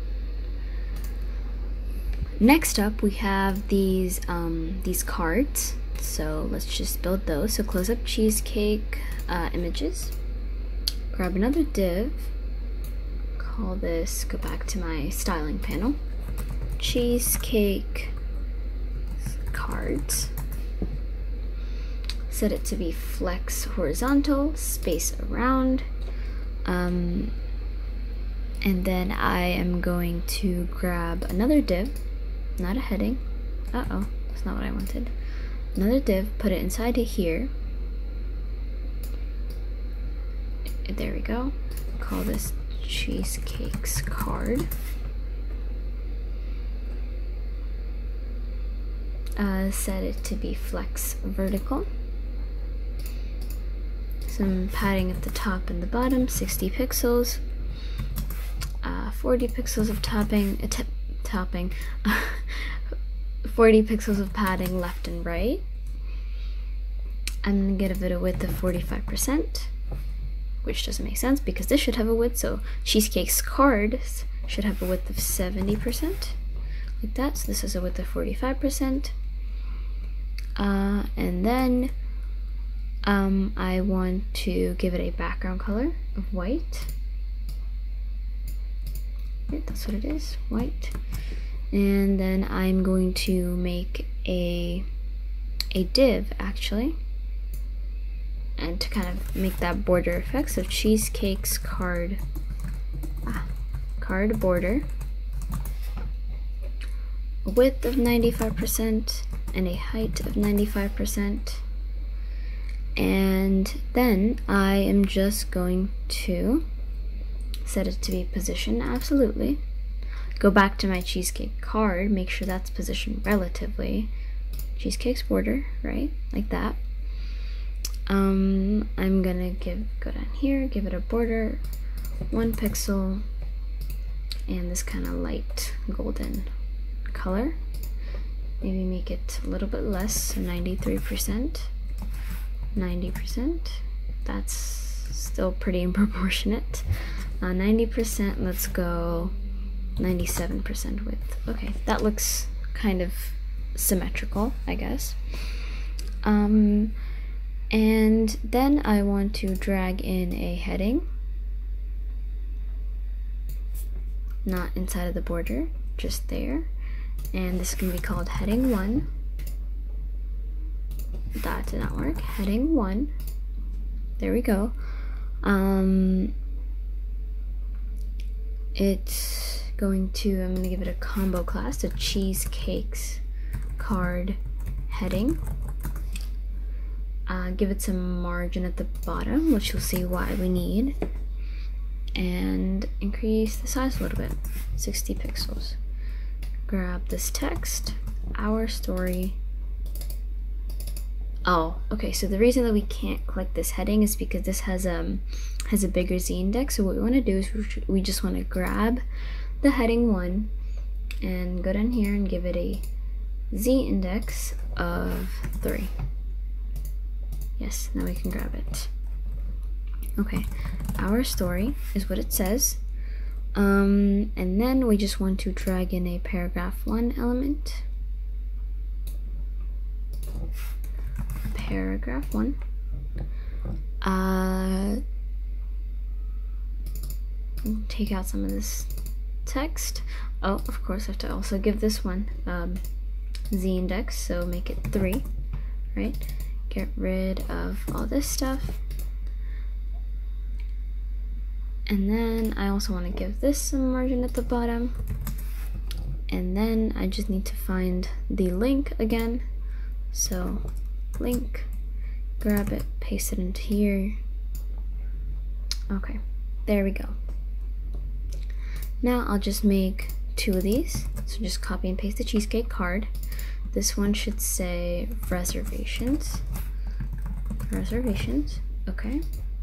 Next up, we have these cards. So let's just build those. So close up cheesecake images. Grab another div. Call this, go back to my styling panel. Cheesecake cards. Set it to be flex horizontal, space around. And then I am going to grab another div, not a heading. Uh-oh, that's not what I wanted. Another div, put it inside of here. There we go. Call this cheesecakes card. Set it to be flex vertical. Some padding at the top and the bottom, 60 pixels. 40 pixels of topping, 40 pixels of padding left and right. I'm gonna give it a width of 45%, which doesn't make sense because this should have a width, so cheesecake's cards should have a width of 70%, like that. So this has a width of 45%. And then I want to give it a background color of white. Right, that's what it is, white. And then I'm going to make a div actually, and to kind of make that border effect. So cheesecake's card border, a width of 95% and a height of 95%. And then I am just going to set it to be positioned absolutely. Go back to my cheesecake card, make sure that's positioned relatively. Cheesecake's border, right? Like that. I'm gonna go down here, give it a border, 1 pixel, and this kind of light golden color. Maybe make it a little bit less, 93%, 90%. That's still pretty proportionate. 90%, let's go 97% width. Okay, that looks kind of symmetrical, I guess. And then I want to drag in a heading, not inside of the border, just there. And this is going to be called heading 1. That did not work. Heading 1. There we go. It's going to, I'm going to give it a combo class, so cheesecakes card heading. Give it some margin at the bottom, which you'll see why we need. And increase the size a little bit, 60 pixels. Grab this text, our story. Oh, okay, so the reason that we can't click this heading is because this has a bigger Z index. So what we want to do is we just want to grab the heading 1 and go down here and give it a Z index of 3. Yes, now we can grab it. Okay, our story is what it says. And then we just want to drag in a paragraph 1 element. Paragraph 1. Take out some of this text. Oh, of course, I have to also give this one Z index, so make it 3, right? Get rid of all this stuff. And then I also want to give this some margin at the bottom. And then I just need to find the link again. So link, grab it, paste it into here. Okay, there we go. Now I'll just make 2 of these. So just copy and paste the cheesecake card. This one should say reservations. Reservations, okay.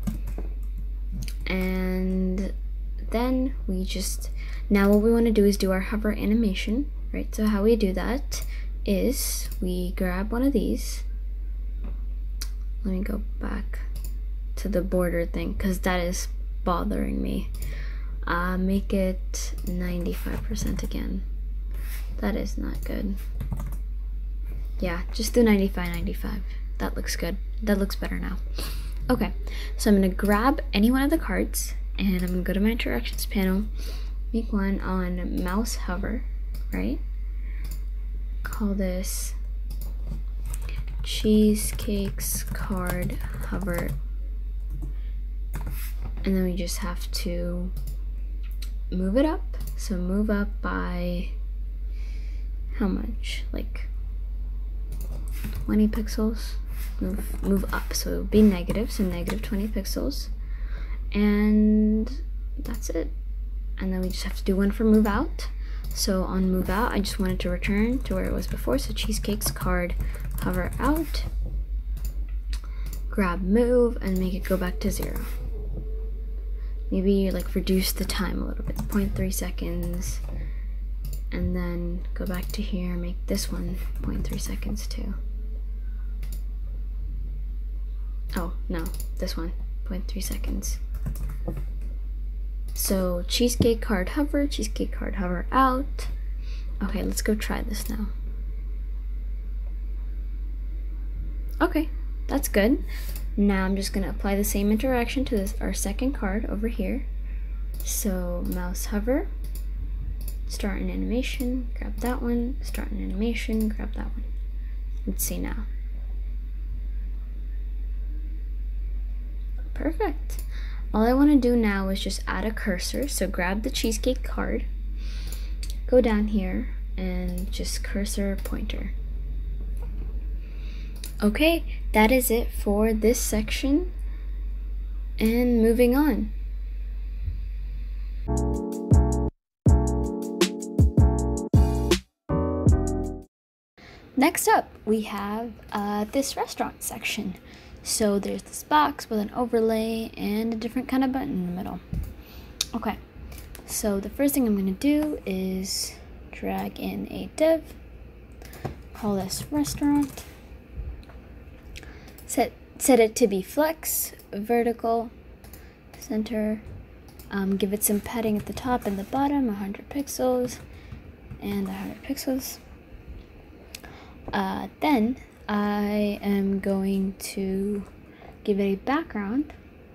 And then we just, now what we want to do is do our hover animation, right? So how we do that is we grab one of these. Let me go back to the border thing because that is bothering me. Make it 95% again. That is not good. Yeah, just do 95. That looks good. That looks better now. Okay, so I'm gonna grab any one of the cards and I'm gonna go to my interactions panel, make one on mouse hover, right? Call this Cheesecakes card hover, and then we just have to move it up. So move up by how much? Like 20 pixels. Move up, so it'll be negative, so negative 20 pixels, and that's it. And then we just have to do one for move out. So on move out, I just wanted to return to where it was before, so Cheesecakes card hover out, grab move, and make it go back to 0. Maybe like reduce the time a little bit, 0.3 seconds, and then go back to here, make this one 0.3 seconds too. Oh, no, this one, 0.3 seconds. So Cheesecake card hover, Cheesecake card hover out. Okay, let's go try this now. Okay, that's good. Now I'm just gonna apply the same interaction to our second card over here. So mouse hover, start an animation, grab that one, start an animation, grab that one. Let's see now. Perfect. All I want to do now is just add a cursor. So grab the cheesecake card, go down here, and just cursor pointer. Okay, that is it for this section. And moving on. Next up, we have this restaurant section. So there's this box with an overlay and a different kind of button in the middle. Okay, so the first thing I'm going to do is drag in a div, call this restaurant, set it to be flex, vertical, center, give it some padding at the top and the bottom, 100 pixels, and 100 pixels. Then I am going to give it a background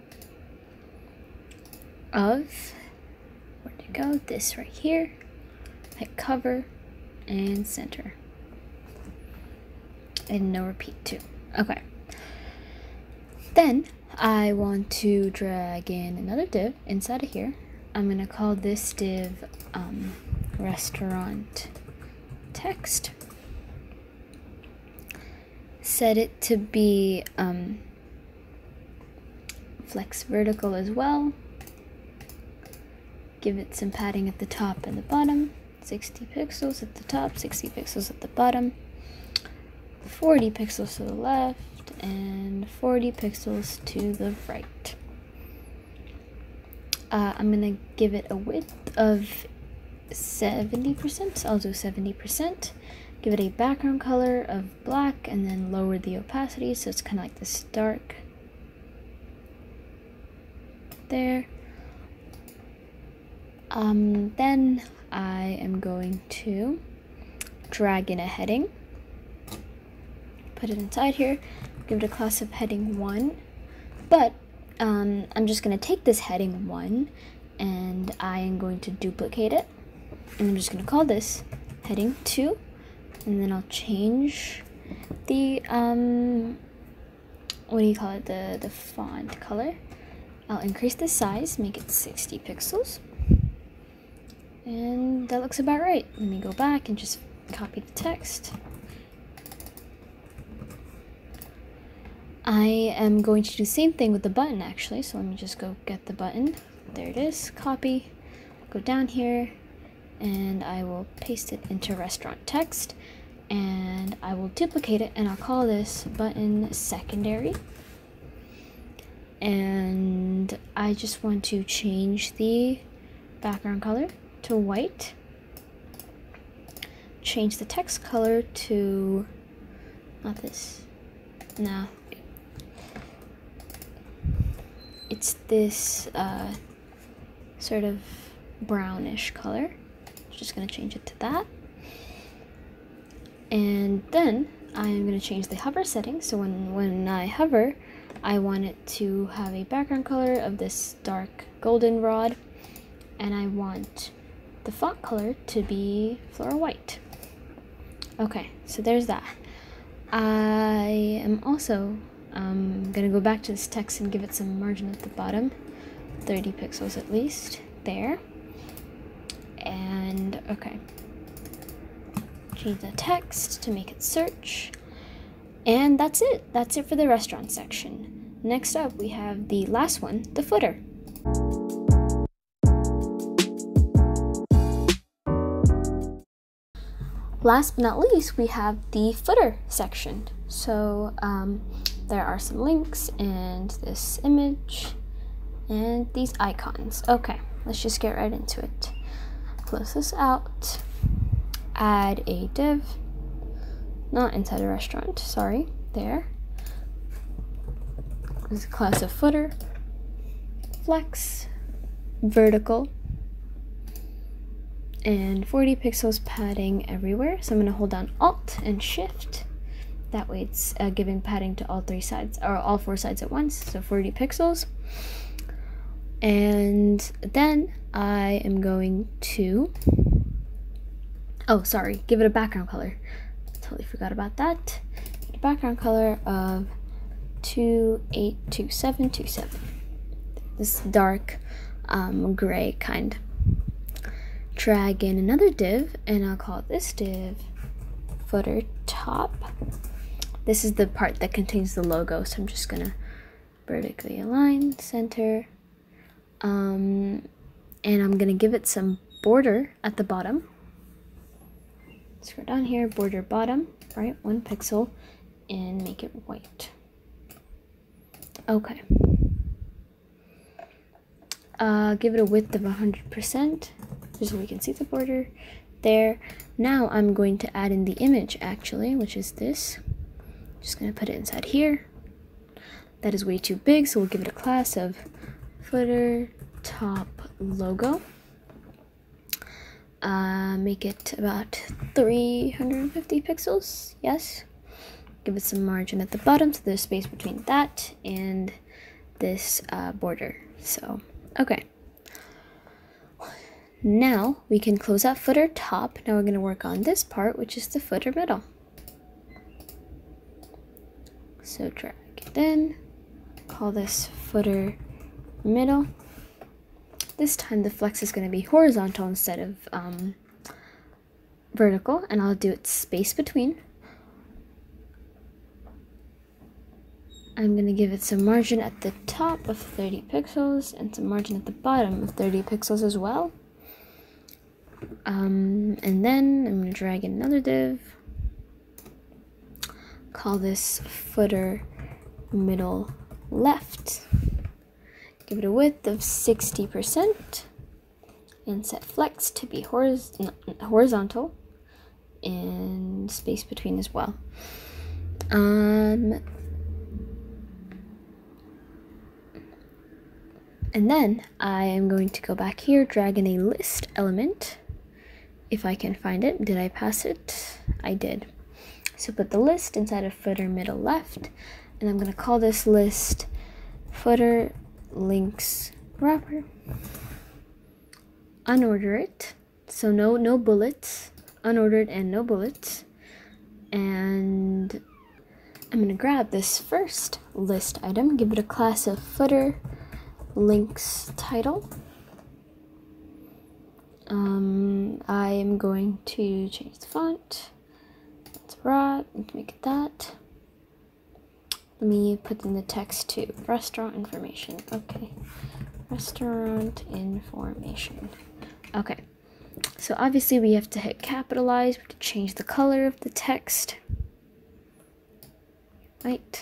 of, where'd it go? This right here. Hit cover and center. And no repeat too. Okay. Then I want to drag in another div inside of here. I'm gonna call this div restaurant text. Set it to be flex vertical as well. Give it some padding at the top and the bottom. 60 pixels at the top, 60 pixels at the bottom. 40 pixels to the left and 40 pixels to the right. I'm gonna give it a width of 70%, so I'll do 70%. Give it a background color of black and then lower the opacity so it's kind of like this dark there. Then I am going to drag in a heading, put it inside here, give it a class of heading 1, but I'm just going to take this heading 1 and I am going to duplicate it, and I'm just going to call this heading 2. And then I'll change the, what do you call it, the font color. I'll increase the size, make it 60 pixels. And that looks about right. Let me go back and just copy the text. I am going to do the same thing with the button actually, so let me just go get the button. There it is, copy, go down here, and I will paste it into restaurant text, and I will duplicate it, and I'll call this button secondary. And I just want to change the background color to white, change the text color to, not this, no. It's this sort of brownish color. Just gonna change it to that. And then I'm gonna change the hover setting. So when I hover, I want it to have a background color of this dark goldenrod, and I want the font color to be Flora White. Okay, so there's that. I am also gonna go back to this text and give it some margin at the bottom, 30 pixels at least, there. And okay, change the text to make it search. And that's it. That's it for the restaurant section. Next up, we have the last one, the footer. Last but not least, we have the footer section. So there are some links and this image and these icons. Okay, let's just get right into it. Close this out. Add a div. Not inside a restaurant, sorry. There. There's a class of footer. Flex. Vertical. And 40 pixels padding everywhere. So I'm going to hold down Alt and Shift. That way it's giving padding to all three sides, or all four sides at once. So 40 pixels. And then I am going to, oh sorry, give it a background color. Totally forgot about that. A background color of 282727. This dark gray kind. Drag in another div, and I'll call this div footer top. This is the part that contains the logo, so I'm just gonna vertically align, center, and I'm gonna give it some border at the bottom. Scroll down here, border bottom, right, 1 pixel, and make it white. Okay. Give it a width of 100%, just so we can see the border there. Now I'm going to add in the image, actually, which is this. Just gonna put it inside here. That is way too big, so we'll give it a class of footer top logo. Make it about 350 pixels, yes. Give it some margin at the bottom, so there's space between that and this border. So, okay. Now we can close out footer top. Now we're gonna work on this part, which is the footer middle. So drag it in, call this footer middle. This time the flex is going to be horizontal instead of vertical, and I'll do it space between. I'm going to give it some margin at the top of 30 pixels and some margin at the bottom of 30 pixels as well. And then I'm going to drag in another div. Call this footer middle left. Give it a width of 60% and set flex to be horizontal and space between as well. And then I am going to go back here, drag in a list element, if I can find it. Did I pass it? I did. So put the list inside of footer middle left, and I'm going to call this list footer links wrapper. Unorder it, so no bullets, unordered and no bullets. And I'm going to grab this first list item, give it a class of footer links title. I am going to change the font. That's right, and make it that. Let me put in the text to restaurant information. Okay, restaurant information. Okay, so obviously we have to hit capitalize. We have to change the color of the text. Right.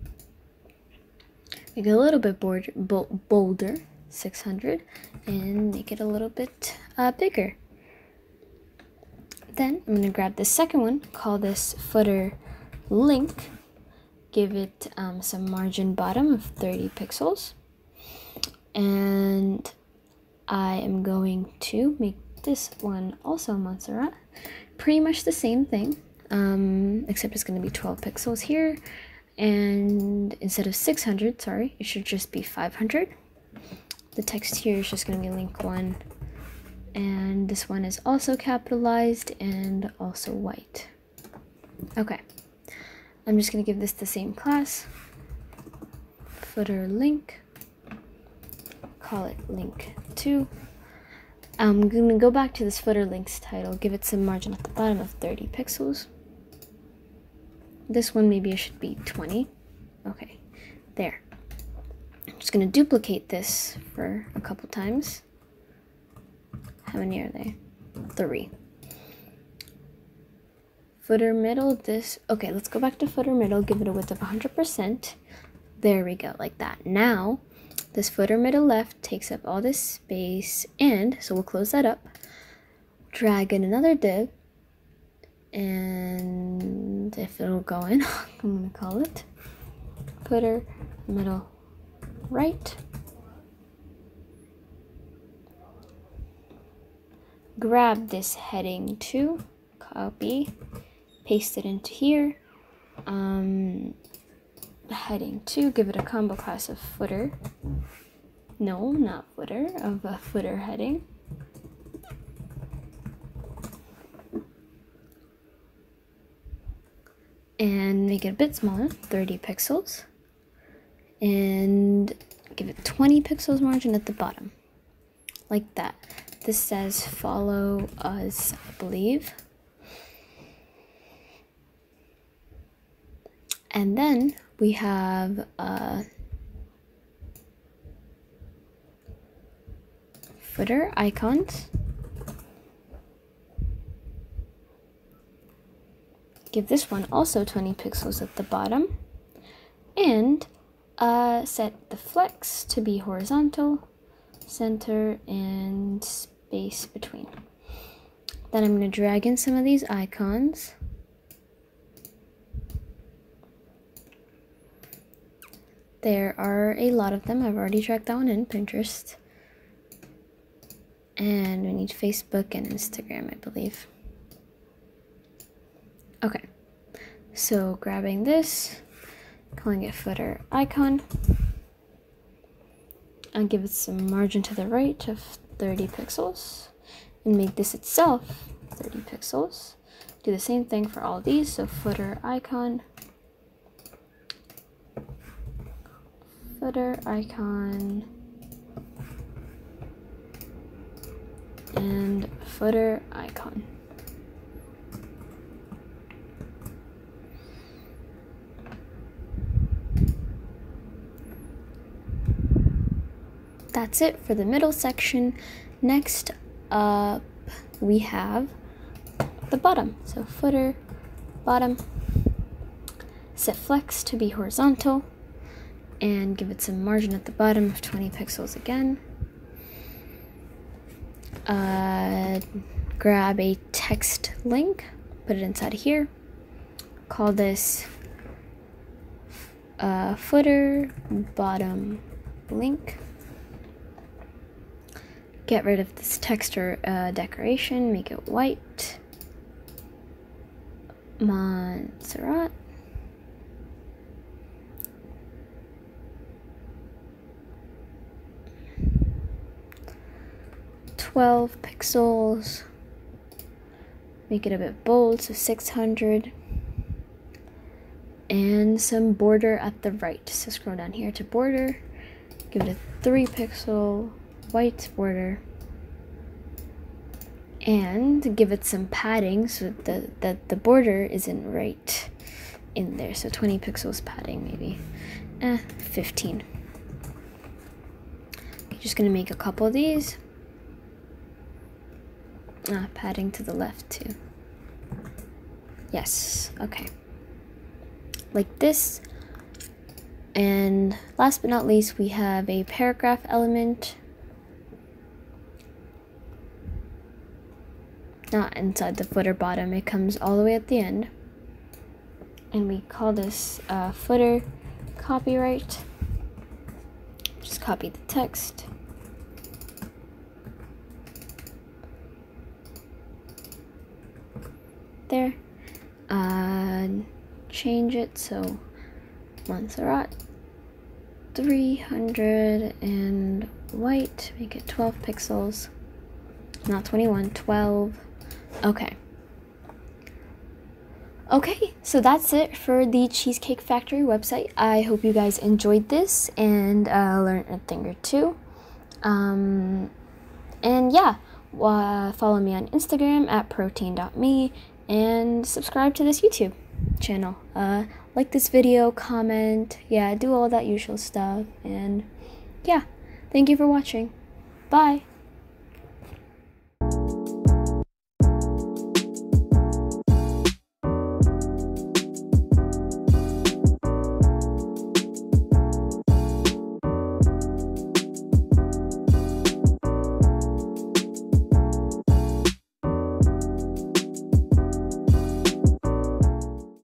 Make it a little bit bolder, 600, and make it a little bit bigger. Then I'm going to grab the second one, call this footer link, give it some margin bottom of 30 pixels, and I am going to make this one also Montserrat. Pretty much the same thing, except it's going to be 12 pixels here, and instead of 600, sorry, it should just be 500. The text here is just going to be link 1, and this one is also capitalized and also white. Okay, I'm just going to give this the same class, footer link, call it link 2. I'm going to go back to this footer links title, give it some margin at the bottom of 30 pixels. This one maybe it should be 20. Okay, there. I'm just going to duplicate this for a couple times. How many are they? 3. Footer middle, this, okay, let's go back to footer middle, give it a width of 100%. There we go, like that. Now, this footer middle left takes up all this space, and so we'll close that up, drag in another div, and if it'll go in, I'm gonna call it footer middle right. Grab this heading 2, copy, paste it into here. Heading 2, give it a combo class of footer. No, not footer, of a footer heading. And make it a bit smaller, 30 pixels. And give it 20 pixels margin at the bottom, like that. This says follow us, I believe. And then we have footer icons. Give this one also 20 pixels at the bottom. And set the flex to be horizontal, center, and space between. Then I'm going to drag in some of these icons. There are a lot of them. I've already dragged that one in, Pinterest. And we need Facebook and Instagram, I believe. Okay, so grabbing this, calling it footer icon, and give it some margin to the right of 30 pixels, and make this itself 30 pixels. Do the same thing for all these, so footer icon, and footer icon. That's it for the middle section. Next up, we have the bottom. So footer, bottom, set flex to be horizontal, and give it some margin at the bottom of 20 pixels again. Grab a text link, put it inside of here, call this footer bottom link. Get rid of this text or decoration, make it white. Montserrat. $12 pixels. Make it a bit bold, so 600. And some border at the right. So scroll down here to border. Give it a 3 pixel white border, and give it some padding so that the border isn't right in there. So 20 pixels padding, maybe 15. Okay, just gonna make a couple of these. Padding to the left too. Yes, okay, like this. And last but not least, we have a paragraph element. not inside the footer bottom, it comes all the way at the end. And we call this footer copyright. Just copy the text. There. Change it so Montserrat 300 and white, make it 12 pixels, not 21, 12. Okay, so that's it for the Cheesecake Factory website. I hope you guys enjoyed this and learned a thing or two. And yeah, follow me on Instagram at protein.me and subscribe to this YouTube channel. Like this video, comment, yeah, do all that usual stuff. And yeah, thank you for watching. Bye.